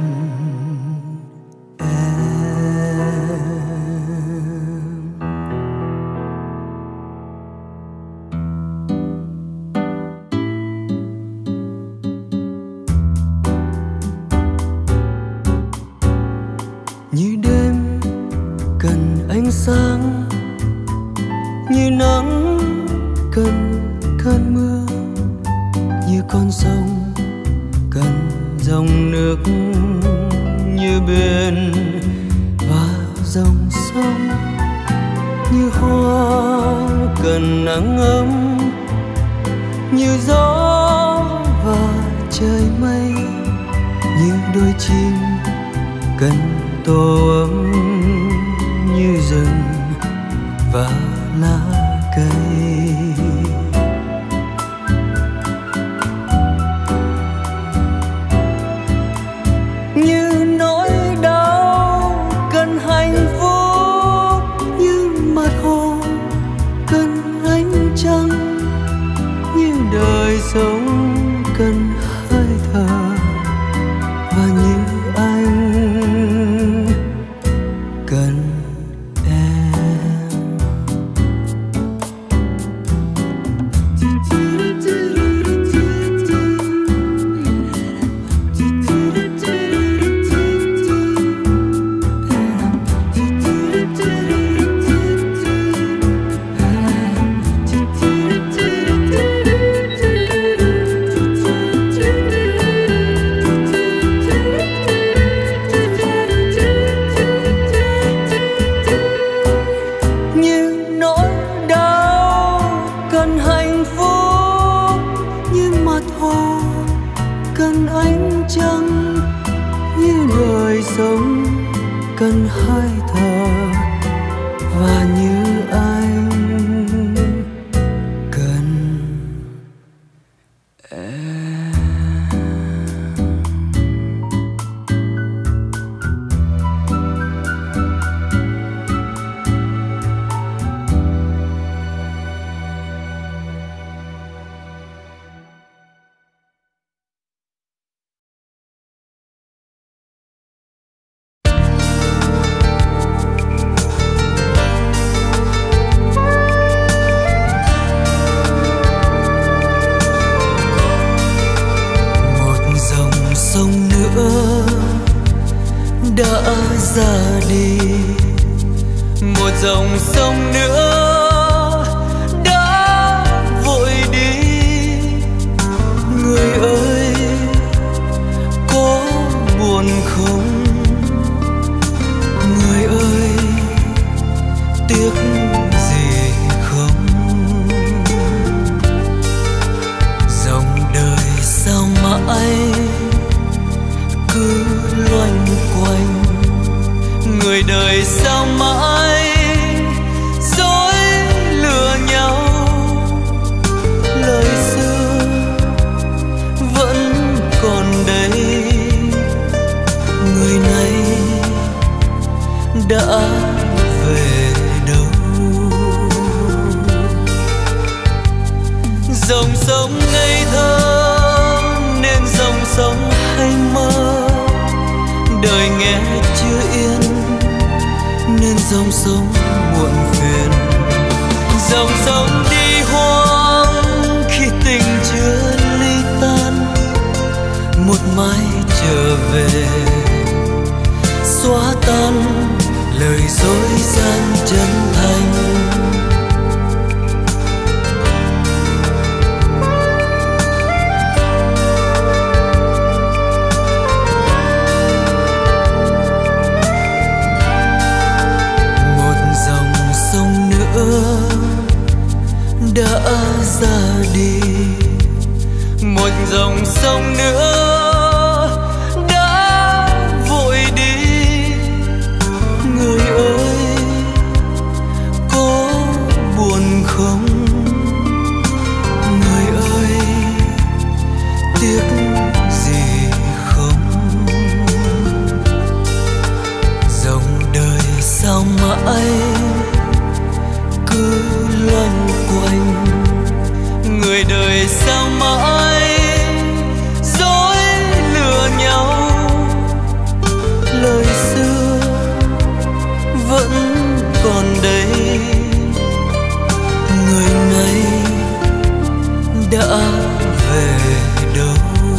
sáng, như nắng cần cơn mưa, như con sông cần dòng nước, như biển và dòng sông, như hoa cần nắng ấm, như gió và trời mây, như đôi chim cần tổ ấm, như rừng và lá cây. Như nỗi đau cần hạnh phúc, như mặt hồ cần ánh trăng, như đời sống cần hơi thở, và như anh cần cần hơi thở, và như anh cần em. Đã ra đi, một dòng sông nữa đã vội đi. Người ơi có buồn không? Người ơi tiếc gì không? Dòng đời sao mãi cứ loanh quanh, người đời sao mãi dối lừa nhau. Lời xưa vẫn còn đây, người này đã về đâu? Dòng sông ngây thơ nên dòng sông hay mơ, đời nghe chưa yên nên dòng sông muộn phiền. dòng sông đi hoang khi tình chưa ly tan, một mai trở về xóa tan lời dối gian chân thành. Đã ra đi, một dòng sông nữa đã vội đi. Người ơi có buồn không? Người ơi tiếc gì không? Dòng đời sao mãi cứ loanh quanh, người đời sao mãi dối lừa nhau. Lời xưa vẫn còn đây, người này đã về đâu?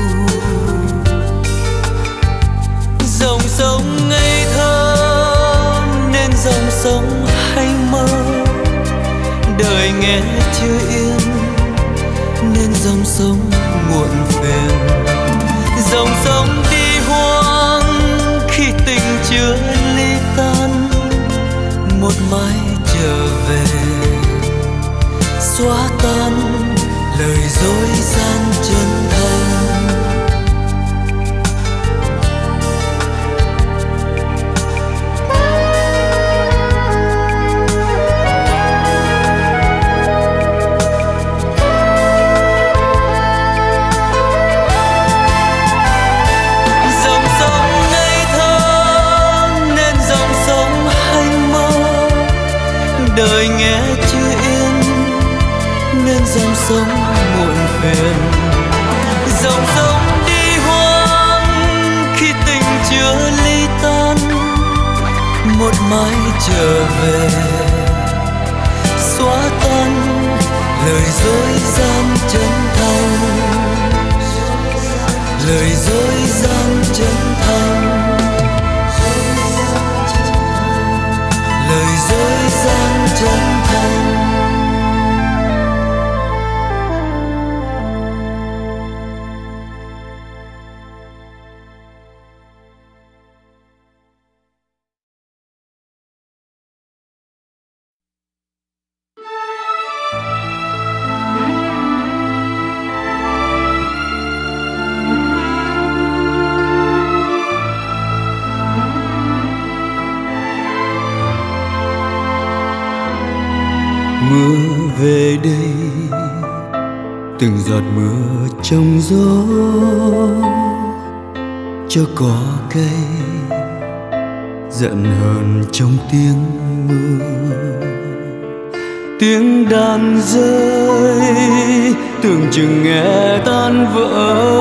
Dòng sông ngây thơ nên dòng sông hay mơ, đời nghe chưa yên nên dòng sông muộn phiền. Dòng sông đi hoang khi tình chưa ly tan, một mai trở về xóa tan lời dối gian chân thành. Đời nghe chưa yên nên dòng sông muộn phiền. Dòng sông đi hoang khi tình chưa ly tan, một mai trở về xóa tan lời dối gian chân thành. Lời dối gian chân thành, lời dối gian chân thành. Mưa về đây, từng giọt mưa trong gió, cho cỏ cây giận hờn trong tiếng mưa. Tiếng đàn rơi tưởng chừng nghe tan vỡ,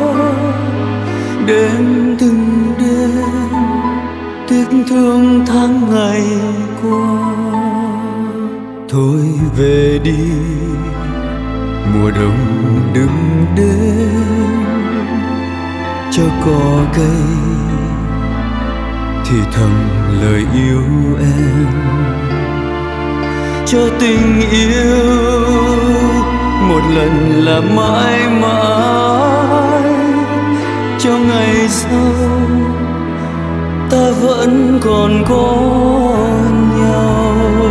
đêm từng đêm tiếc thương tháng ngày qua. Thôi về đi, mùa đông đừng đến, cho cỏ cây thì thầm lời yêu em. Cho tình yêu một lần là mãi mãi, cho ngày sau ta vẫn còn có nhau.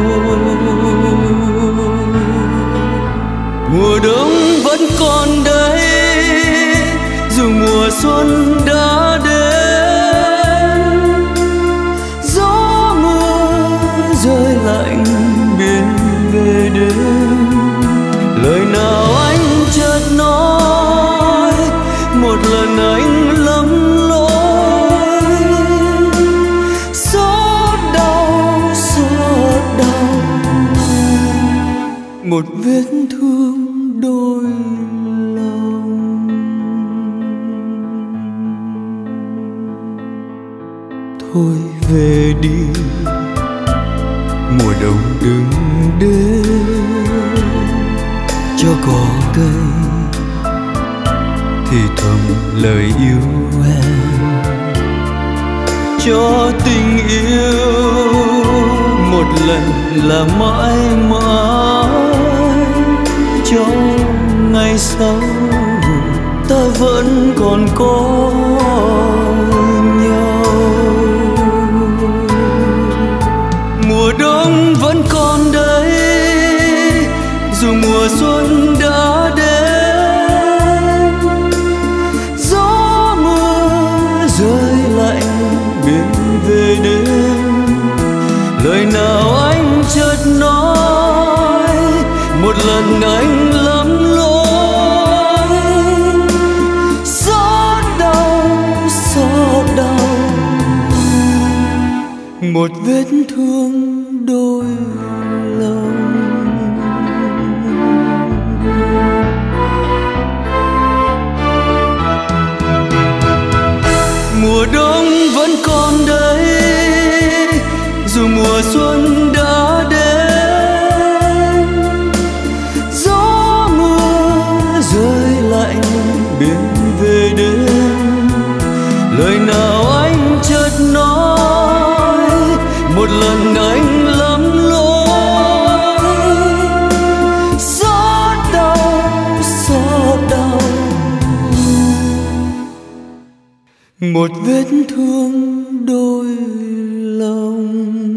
Mùa đông vẫn còn đây, dù mùa xuân đã đến. Gió mưa rơi lạnh biển về đêm, lời nào anh chợt nói, một lần anh lầm lỗi. Xót đau, xót đau, một vết thương đôi lòng. Thôi về đi, mùa đông đừng đến, cho cỏ cây thì thầm lời yêu em, cho tình yêu một lần là mãi mãi, cho ngày sau ta vẫn còn có nhau. Mùa đông vẫn còn đây, dù mùa xuân đã đến, gió mưa rơi lạnh biển về đêm. Lời nào anh chợt nói, một lần anh lắm lối. Xót đau, xót đau, một vết thương đôi lòng. Mùa đông vẫn còn đây, dù mùa xuân đã đến, gió mưa rơi lạnh biển về đêm. Lời nào anh chợt nói, một lần anh lắm lối. Xót đau, xót đau, một vết thương đôi lòng.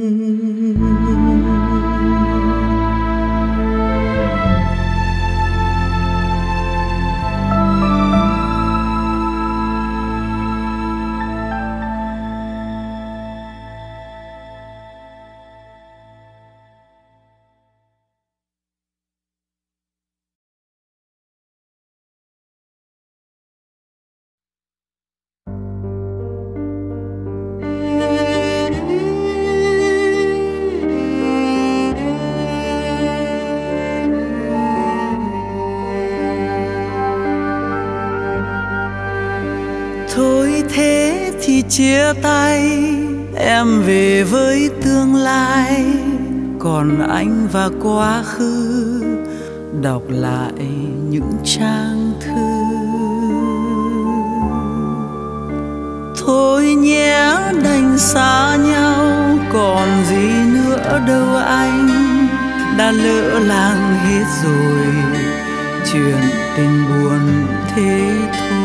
Thôi thế thì chia tay, em về với tương lai, còn anh và quá khứ đọc lại những trang thư. Thôi nhé đành xa nhau, còn gì nữa đâu anh, đã lỡ làng hết rồi, chuyện tình buồn thế thôi.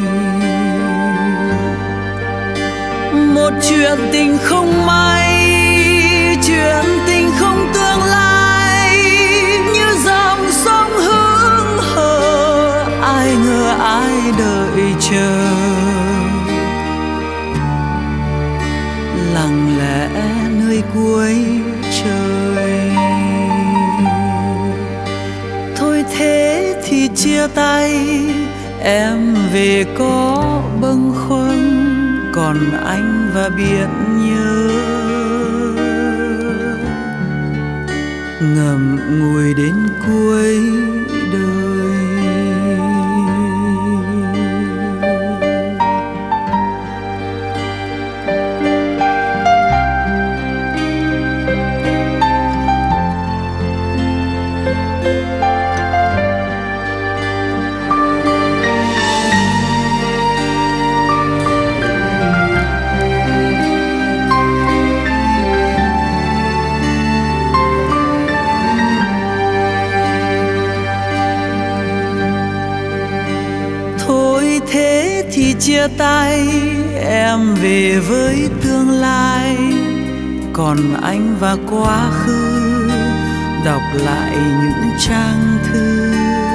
Một chuyện tình không may, chuyện tình không tương lai, như dòng sông hững hờ, ai ngờ ai đợi chờ. Lặng lẽ nơi cuối trời. Thôi thế thì chia tay, em về có bâng khuâng, còn anh và biển nhớ ngậm ngùi đến cuối đời. Thì chia tay, em về với tương lai, còn anh và quá khứ đọc lại những trang thư.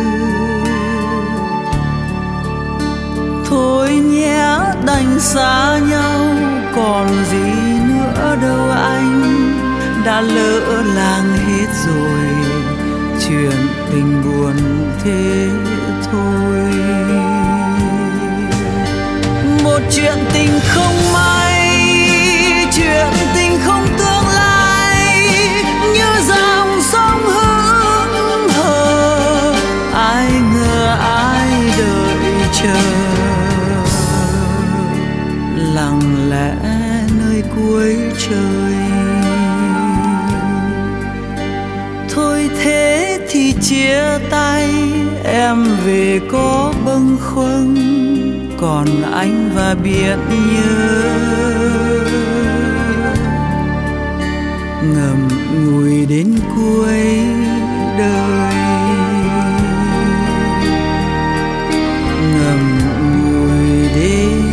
Thôi nhé đành xa nhau, còn gì nữa đâu anh, đã lỡ làng hết rồi, chuyện tình buồn thế thôi. Một chuyện tình không may, chuyện tình không tương lai, như dòng sông hững hờ, ai ngờ ai đợi chờ. Lặng lẽ nơi cuối trời. Thôi thế thì chia tay em về có bâng khuâng, còn anh và biển nhớ ngậm ngùi đến cuối đời, ngậm ngùi đến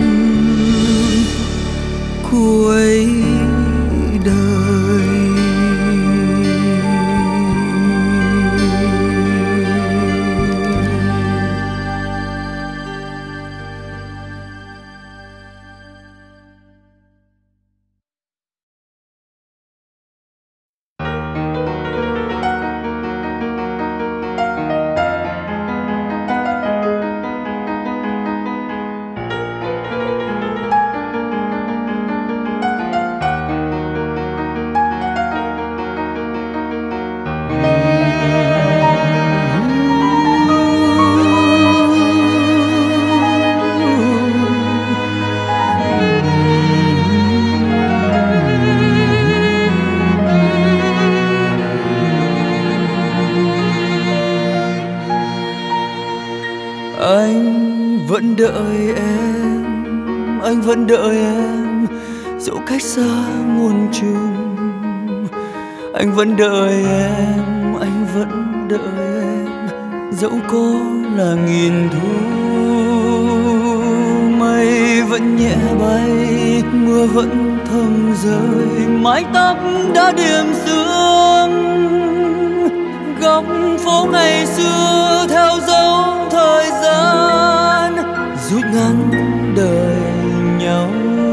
cuối đời. Anh vẫn đợi em, anh vẫn đợi em, dẫu cách xa muôn trùng. Anh vẫn đợi em, anh vẫn đợi em, dẫu có là nghìn thu. Mây vẫn nhẹ bay, mưa vẫn thầm rơi, mái tóc đã điểm sương. Góc phố ngày xưa theo dấu thời gian rút ngắn đời nhau.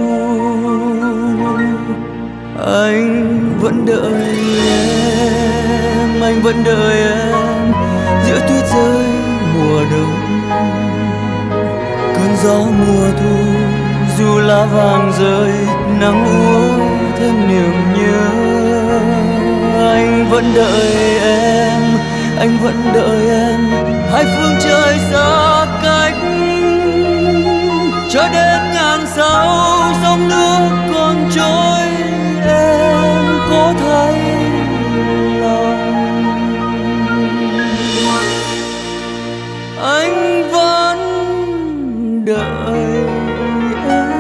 Anh vẫn đợi em, anh vẫn đợi em giữa tuyết rơi mùa đông. Cơn gió mùa thu dù lá vàng rơi, nắng úa thêm niềm nhớ. Anh vẫn đợi em, anh vẫn đợi em, hai phương trời xa cách. Cho đến ngàn sao sông nước còn trôi, em có thấy lòng. Anh vẫn đợi em.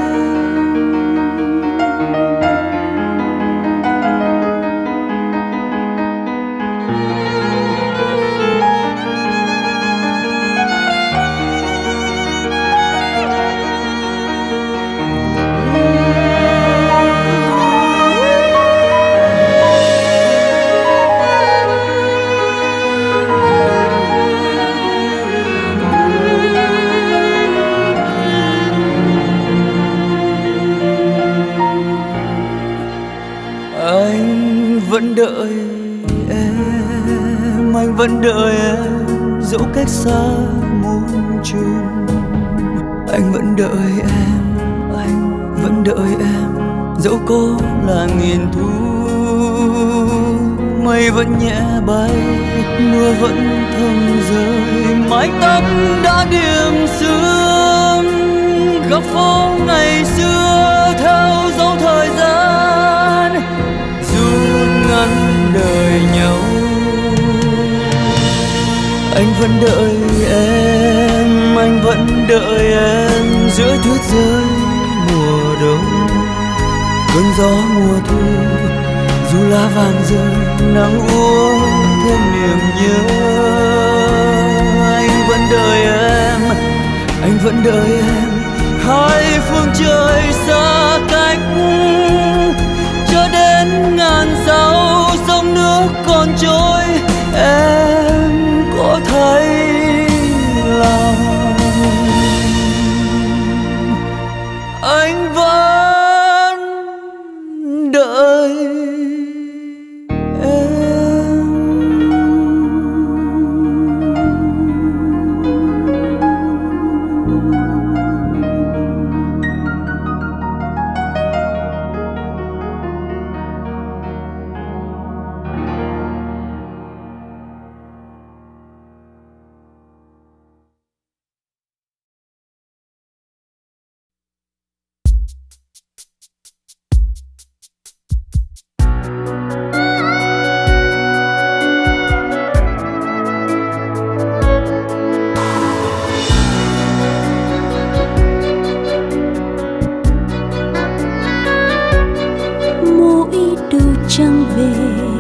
Anh vẫn đợi em, anh vẫn đợi em, dẫu cách xa muôn trùng. Anh vẫn đợi em, anh vẫn đợi em, dẫu có là nghìn thu. Mây vẫn nhẹ bay, mưa vẫn thầm rơi, mái tóc đã điểm sương. Góc phố ngày xưa theo dấu thời gian rút ngắn đời nhau. Anh vẫn đợi em, anh vẫn đợi em giữa tuyết rơi mùa đông. Cơn gió mùa thu dù lá vàng rơi, nắng úa thêm niềm nhớ. Anh vẫn đợi em, anh vẫn đợi em, hai phương trời xa cách. Cho đến ngàn sao sông nước còn trôi, em có thấy lòng. Anh vẫn đợi em. về,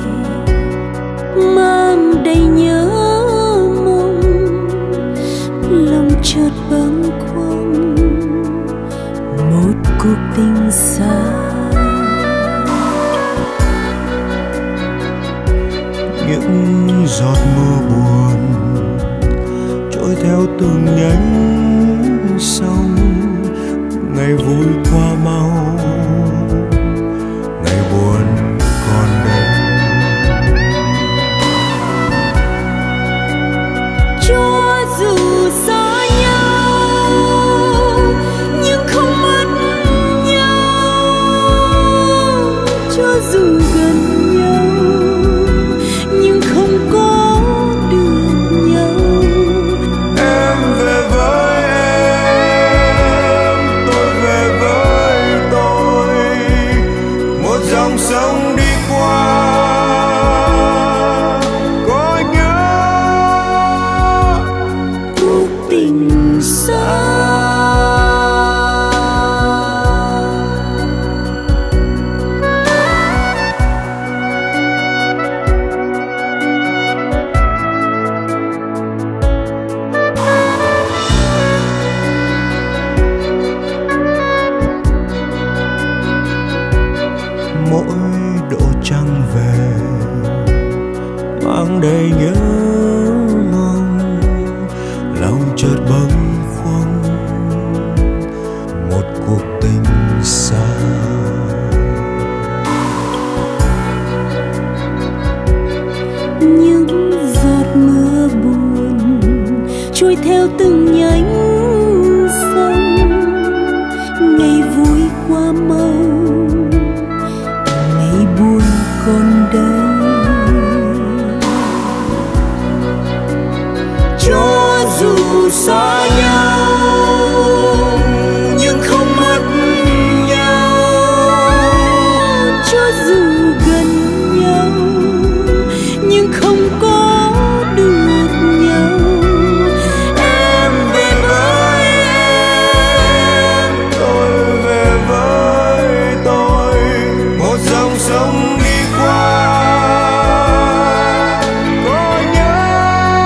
mang đầy nhớ mong, lòng chợt bâng khuâng một cuộc tình xa. Những giọt mưa buồn trôi theo từng nhánh sông, ngày vui qua mau, ngày buồn còn đây. Cho dù xa nhau nhưng không mất nhau, cho dù gần nhau nhưng không có được nhau. Em về với em, tôi về với tôi, một dòng sông đi qua. Có nhớ Cuộc tình xa. mỗi độ trăng về mang đầy nhớ mong, lòng chợt bâng khuâng một cuộc tình xa. Những giọt mưa buồn trôi theo từng nhánh sông, ngày vui qua mau, ngày buồn còn đây. Cho dù xa nhau nhưng không mất nhau, Cho dù gần nhau nhưng không có được nhau. em về với em, tôi về với tôi, một dòng sông đi qua. Có nhớ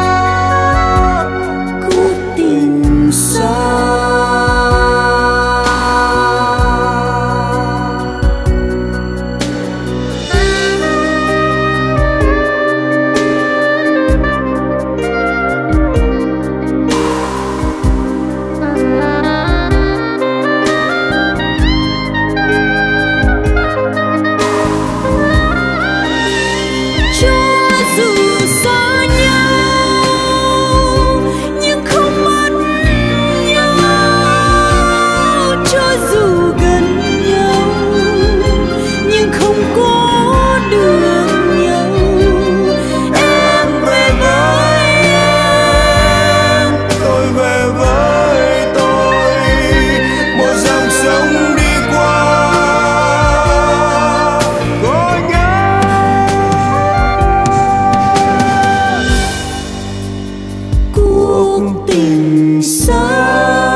Cuộc tình xa. Cho dù xa nhau nhưng không mất nhau, cho dù gần nhau nhưng không có được nhau. em về với em, tôi về với tôi, một dòng sông đi qua. Có nhớ Cuộc tình xa.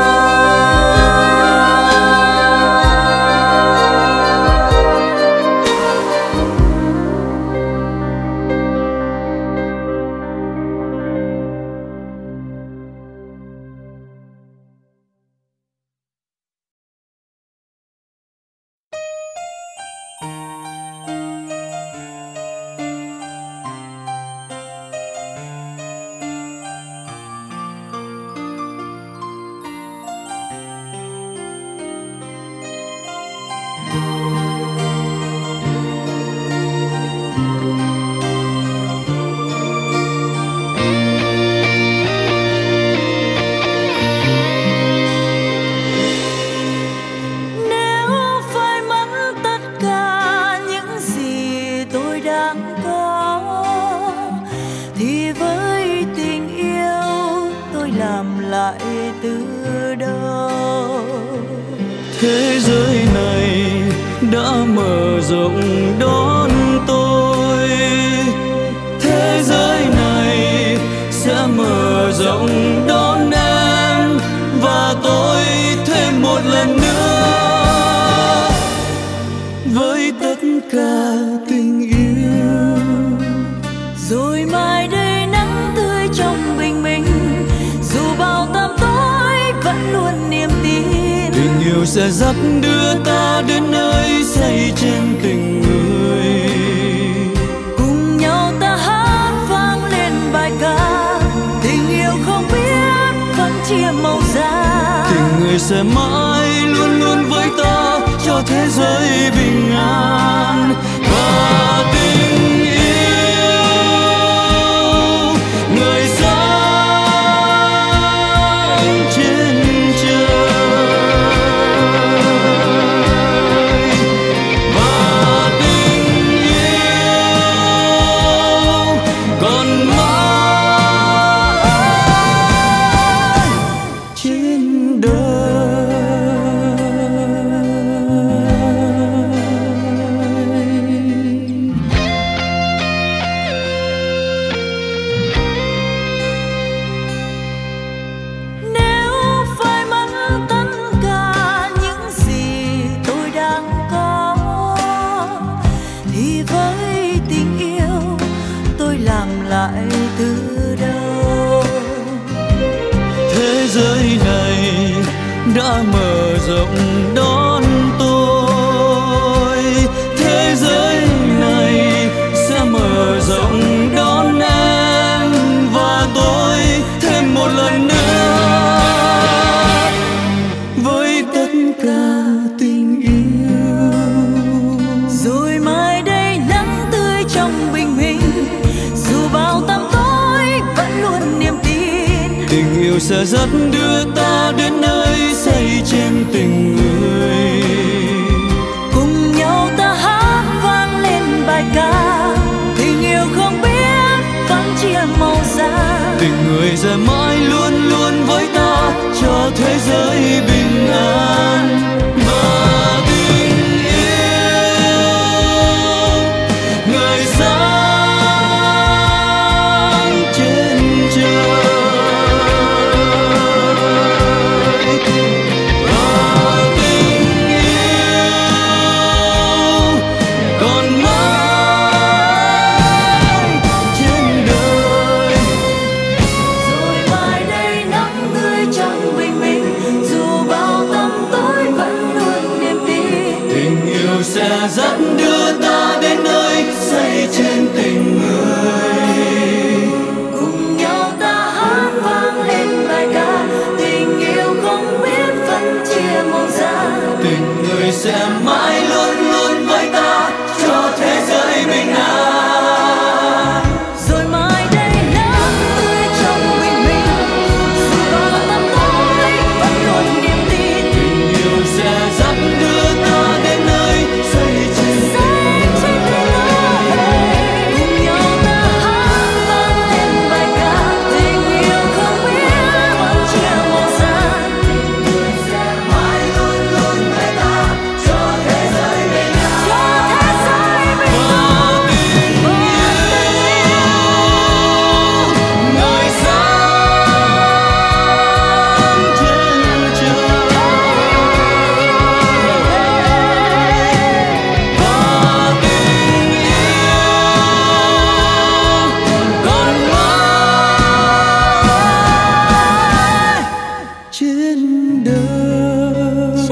Nếu phải mất tất cả những gì tôi đang có, thì với tình yêu tôi làm lại từ đầu. Thế giới này đã mở rộng đón tôi, thế giới này sẽ mở rộng đón em và tôi thêm một lần nữa. Với tất cả tình yêu sẽ dắt đưa ta đến nơi xây trên tình người. Cùng nhau ta hát vang lên bài ca, tình yêu không biết phân chia màu da. Tình người sẽ mãi luôn luôn với ta, cho thế giới bình an. Và tình yêu người sáng trên trời, và tình yêu còn mãi trên đời. Đã mở rộng đón tôi, thế giới này sẽ mở rộng đón em và tôi thêm một lần nữa với tất cả tình yêu. Rồi mai đây nắng tươi trong bình minh, dù bao tăm tối vẫn luôn niềm tin. Tình yêu sẽ dắt đưa ta đến nơi xây trên tình người. Cùng nhau ta hát vang lên bài ca, tình yêu không biết phân chia màu da. Tình người sẽ mãi luôn luôn với ta, cho thế giới bình an. Và tình yêu người sáng trên trời, sẽ dắt đưa ta đến nơi xây trên tình người. Cùng nhau ta hát vang lên bài ca, tình yêu không biết phân chia màu da. Tình người sẽ mãi luôn luôn với ta, cho thế giới bình an. Rồi mai đây nắng tươi trong bình minh, dù bao tăm tối vẫn luôn niềm tin. Tình yêu sẽ dắt đưa ta đến nơi xây trên tình người. Cùng nhau ta hát vang lên bài ca, tình yêu không biết phân chia màu da. Tình người sẽ mãi luôn luôn với ta, cho thế giới bình an. Cho thế giới bình an. Và tình yêu người sáng trên trời, và tình yêu còn mãi trên đời.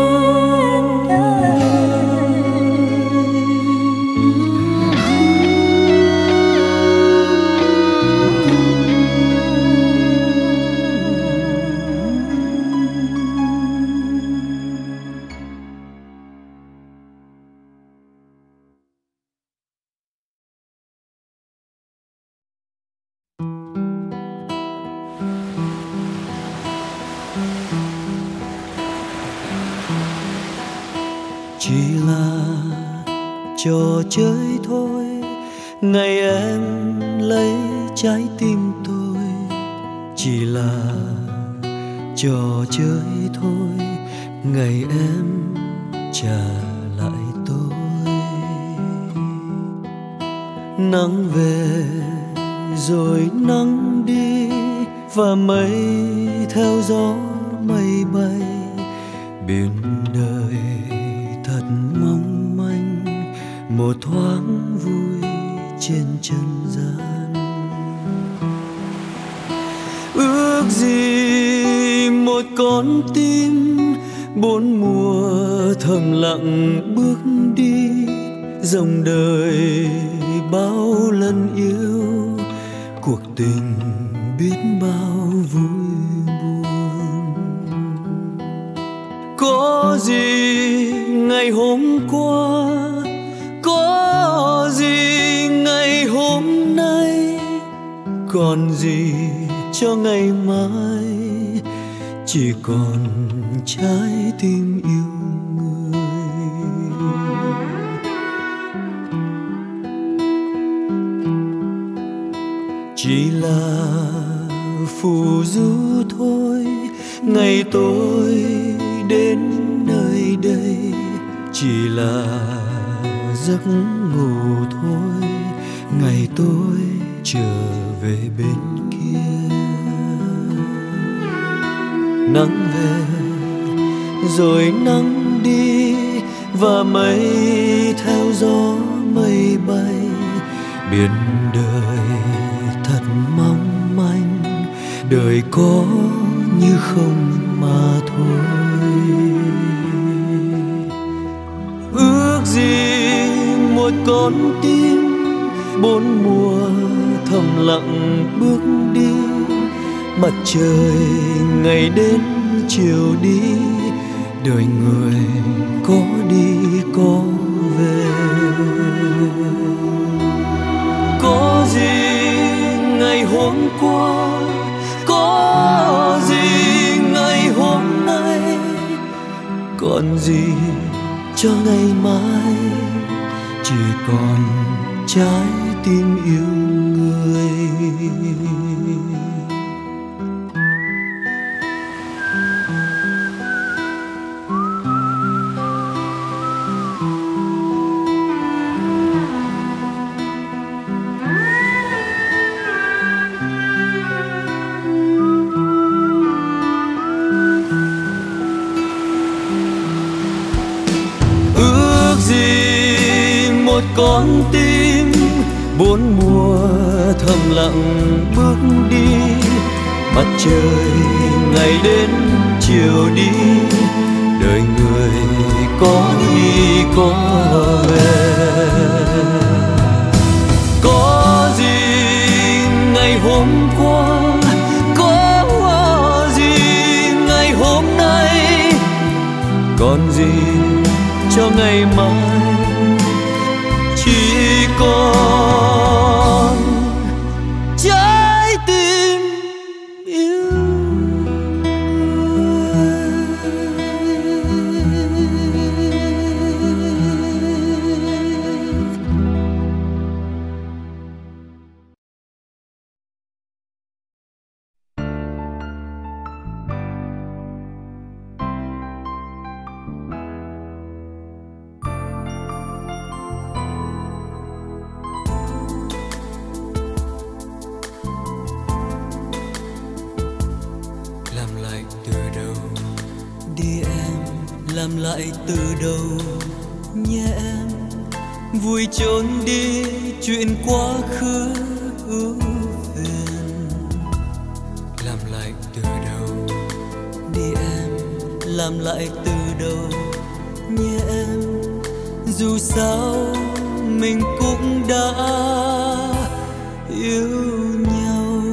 Chỉ là trò chơi thôi, ngày em lấy trái tim tôi. Chỉ là trò chơi thôi, ngày em trả lại tôi. Nắng về rồi nắng đi, và mây theo gió mây bay. Biển đời thật mong manh, một thoáng vui trên chân gian. Ước gì một con tim bốn mùa thầm lặng bước đi, dòng đời bao lần yêu, cuộc tình biết bao vui buồn. Có gì ngày hôm qua, có gì ngày hôm nay, còn gì cho ngày mai, chỉ còn trái tim yêu người. Chỉ là phù du thôi, ngày tôi đến nơi đây chỉ là giấc ngủ thôi, ngày tôi trở về bên kia. Nắng về rồi nắng đi, và mây theo gió mây bay. Biển đời thật mong manh, đời có như không mà thôi. Ước gì một con tim bốn mùa thầm lặng bước đi, mặt trời ngày đến chiều đi, đời người có đi có về. Có gì ngày hôm qua, có gì ngày hôm nay, còn gì cho ngày mai, chỉ còn trái tim yêu người. Con tim bốn mùa thầm lặng bước đi, mặt trời ngày đến chiều đi, đời người có đi có về. Có gì ngày hôm qua, có gì ngày hôm nay, còn gì cho ngày mai, chỉ còn trái tim yêu làm lại từ đầu nhé em, vui trốn đi chuyện quá khứ ưu phiền. Làm lại từ đầu đi em, làm lại từ đầu nhé em, dù sao mình cũng đã yêu nhau.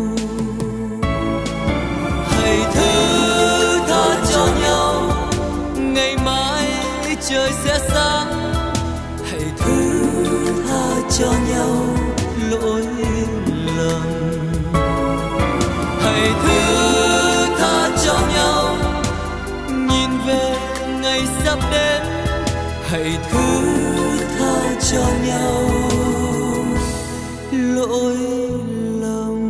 Hãy thứ tha cho nhau, ngày mai trời sẽ sáng. Hãy thứ tha cho nhau lỗi lầm. Hãy thứ tha cho nhau, nhìn về ngày sắp đến. Hãy thứ tha cho nhau lỗi lầm.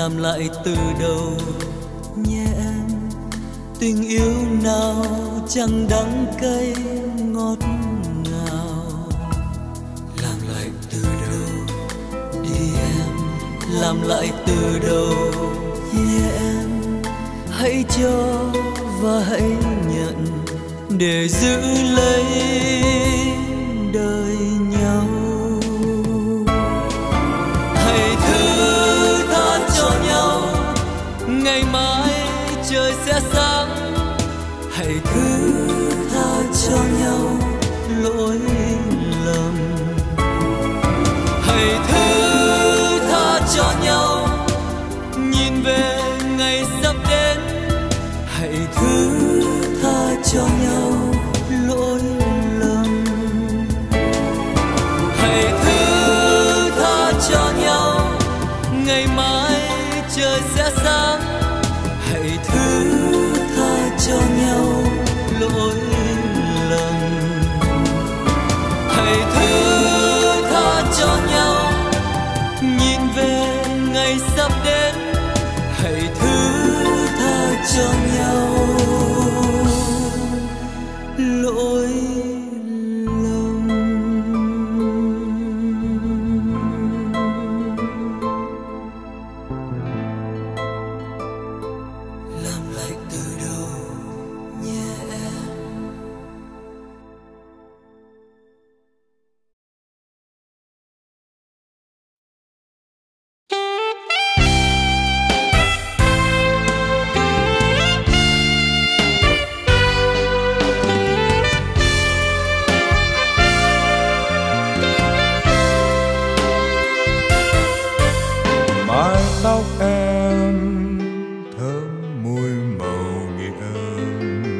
làm lại từ đầu nhé em. Tình yêu nào chẳng đắng cay ngọt ngào, làm lại từ đầu đi em, làm lại từ đầu nhé em. Hãy cho và hãy nhận để giữ lấy đời nhau. Hãy thứ tha cho nhau, ngày mai trời sẽ sáng. Hãy thứ tha cho nhau lỗi lầm. Hãy thứ tha cho nhau, nhìn về ngày sắp đến. Hãy thứ tha cho nhau lỗi lầm. Hãy thứ tha cho nhau, ngày mai trời sẽ sáng. Hãy thứ tha cho nhau lỗi lầm. Hãy thứ tha cho nhau, nhìn về ngày sắp đến. Hãy thứ tha cho nhau lỗi lầm. Làm lại từ đầu nhé em. Mái tóc em thơm mùi màu nhiệm,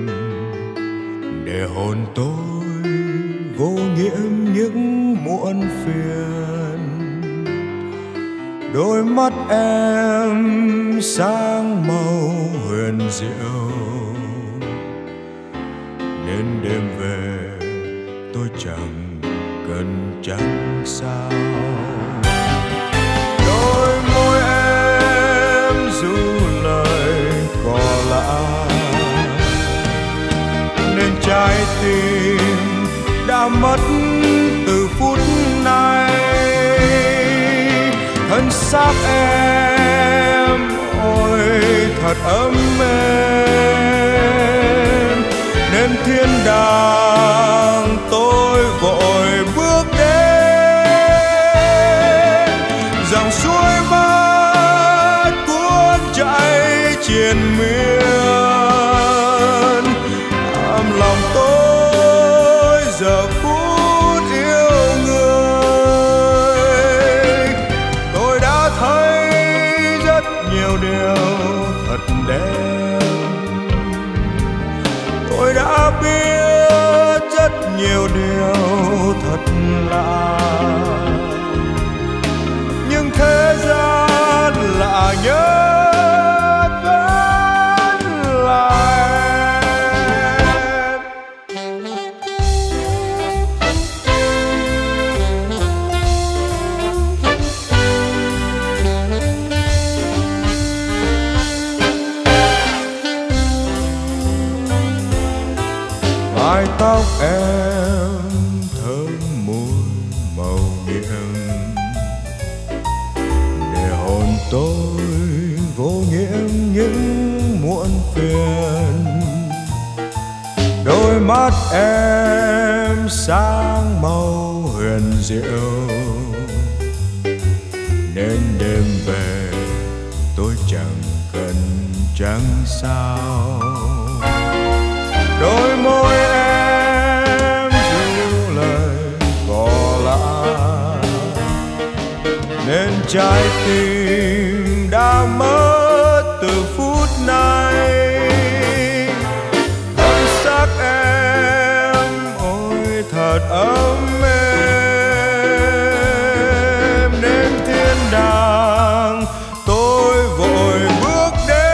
để hồn tôi vô nhiễm những muộn phiền. Đôi mắt em sáng màu huyền diệu, nên đêm về tôi chẳng cần trăng sao. Đôi môi em dù lời cò lạ, nên trái tim đã mất từ phút này. Thân xác em ôi thật ấm êm, nên thiên đàng tôi vội bước đến. Dòng suối mát cuốn chảy triền miên, ấm lòng tôi giờ phút yêu người. Tôi đã thấy rất nhiều điều thật đẹp, tôi đã biết rất nhiều điều thật lạ. Nhưng thế gian lạ nhất vẫn là em. Mái tóc em thơm mùi màu nhiệm, để hồn tôi vô nhiễm những muộn phiền. Đôi mắt em sáng màu huyền diệu, nên đêm về tôi chẳng cần trăng sao. Đôi môi em dù lời cò lạ, nên trái tim đã mất từ phút này. Thân xác em ôi thật ấm êm, nên thiên đàng tôi vội bước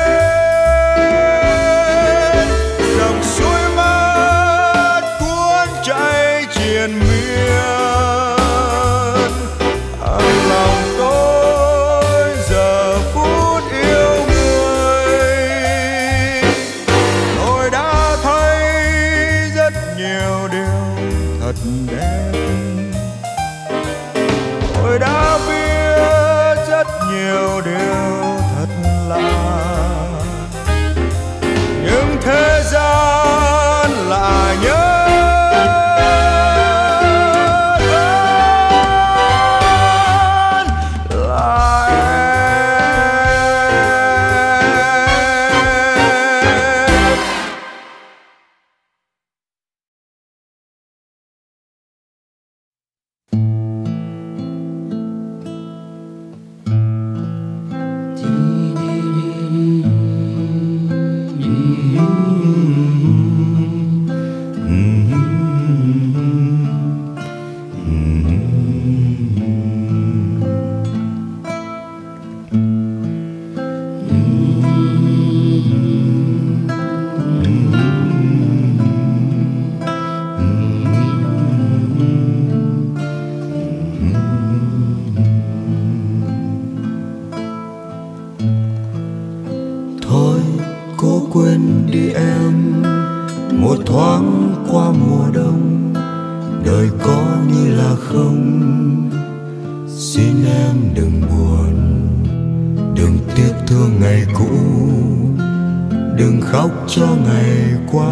đến. Dòng suối mát cuốn chảy triền miên, ấm lòng tôi đi em, một thoáng qua mùa đông, đời có như là không. Xin em đừng buồn, đừng tiếc thương ngày cũ, đừng khóc cho ngày qua.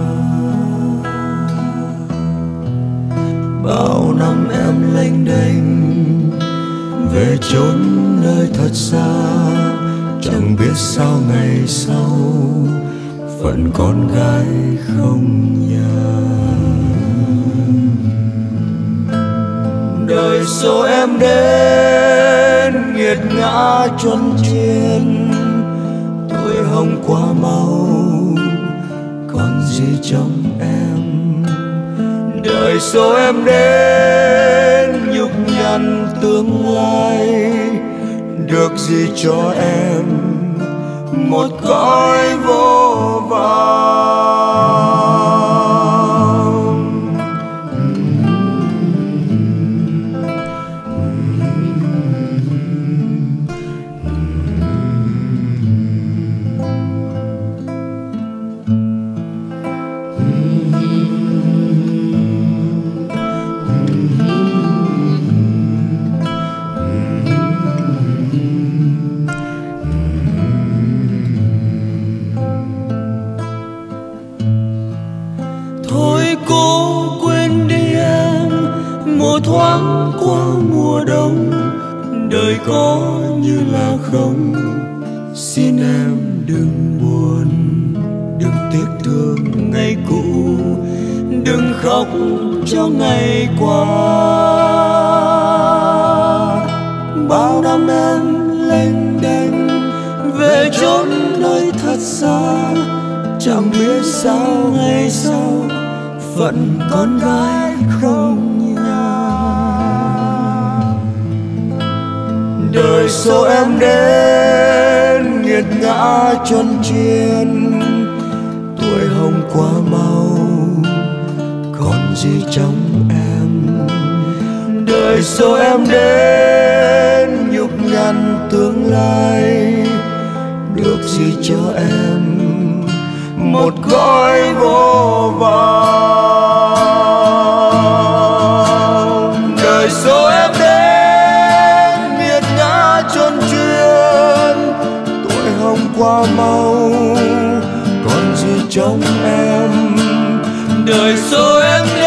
Bao năm em lênh đênh về chốn nơi thật xa, chẳng biết sao ngày sau phận con gái không nhà. Đời số em đến nghiệt ngã chuân chiên, tuổi hồng qua mau còn gì trong em. Đời số em đến nhục nhằn tương lai, được gì cho em một cõi vô vọng. Thoáng qua mùa đông, đời có như là không. Xin em đừng buồn, đừng tiếc thương ngày cũ, đừng khóc cho ngày qua. Bao năm em lênh đênh về chốn nơi thật xa, chẳng biết sao ngày sau phận con gái không. Đời số em đến nghiệt ngã chuân chiên, tuổi hồng qua mau còn gì trong em. Đời số em đến nhục nhằn tương lai, được gì cho em một cõi vô vọng. Đời số em đến qua mau còn gì trong em. Đời số em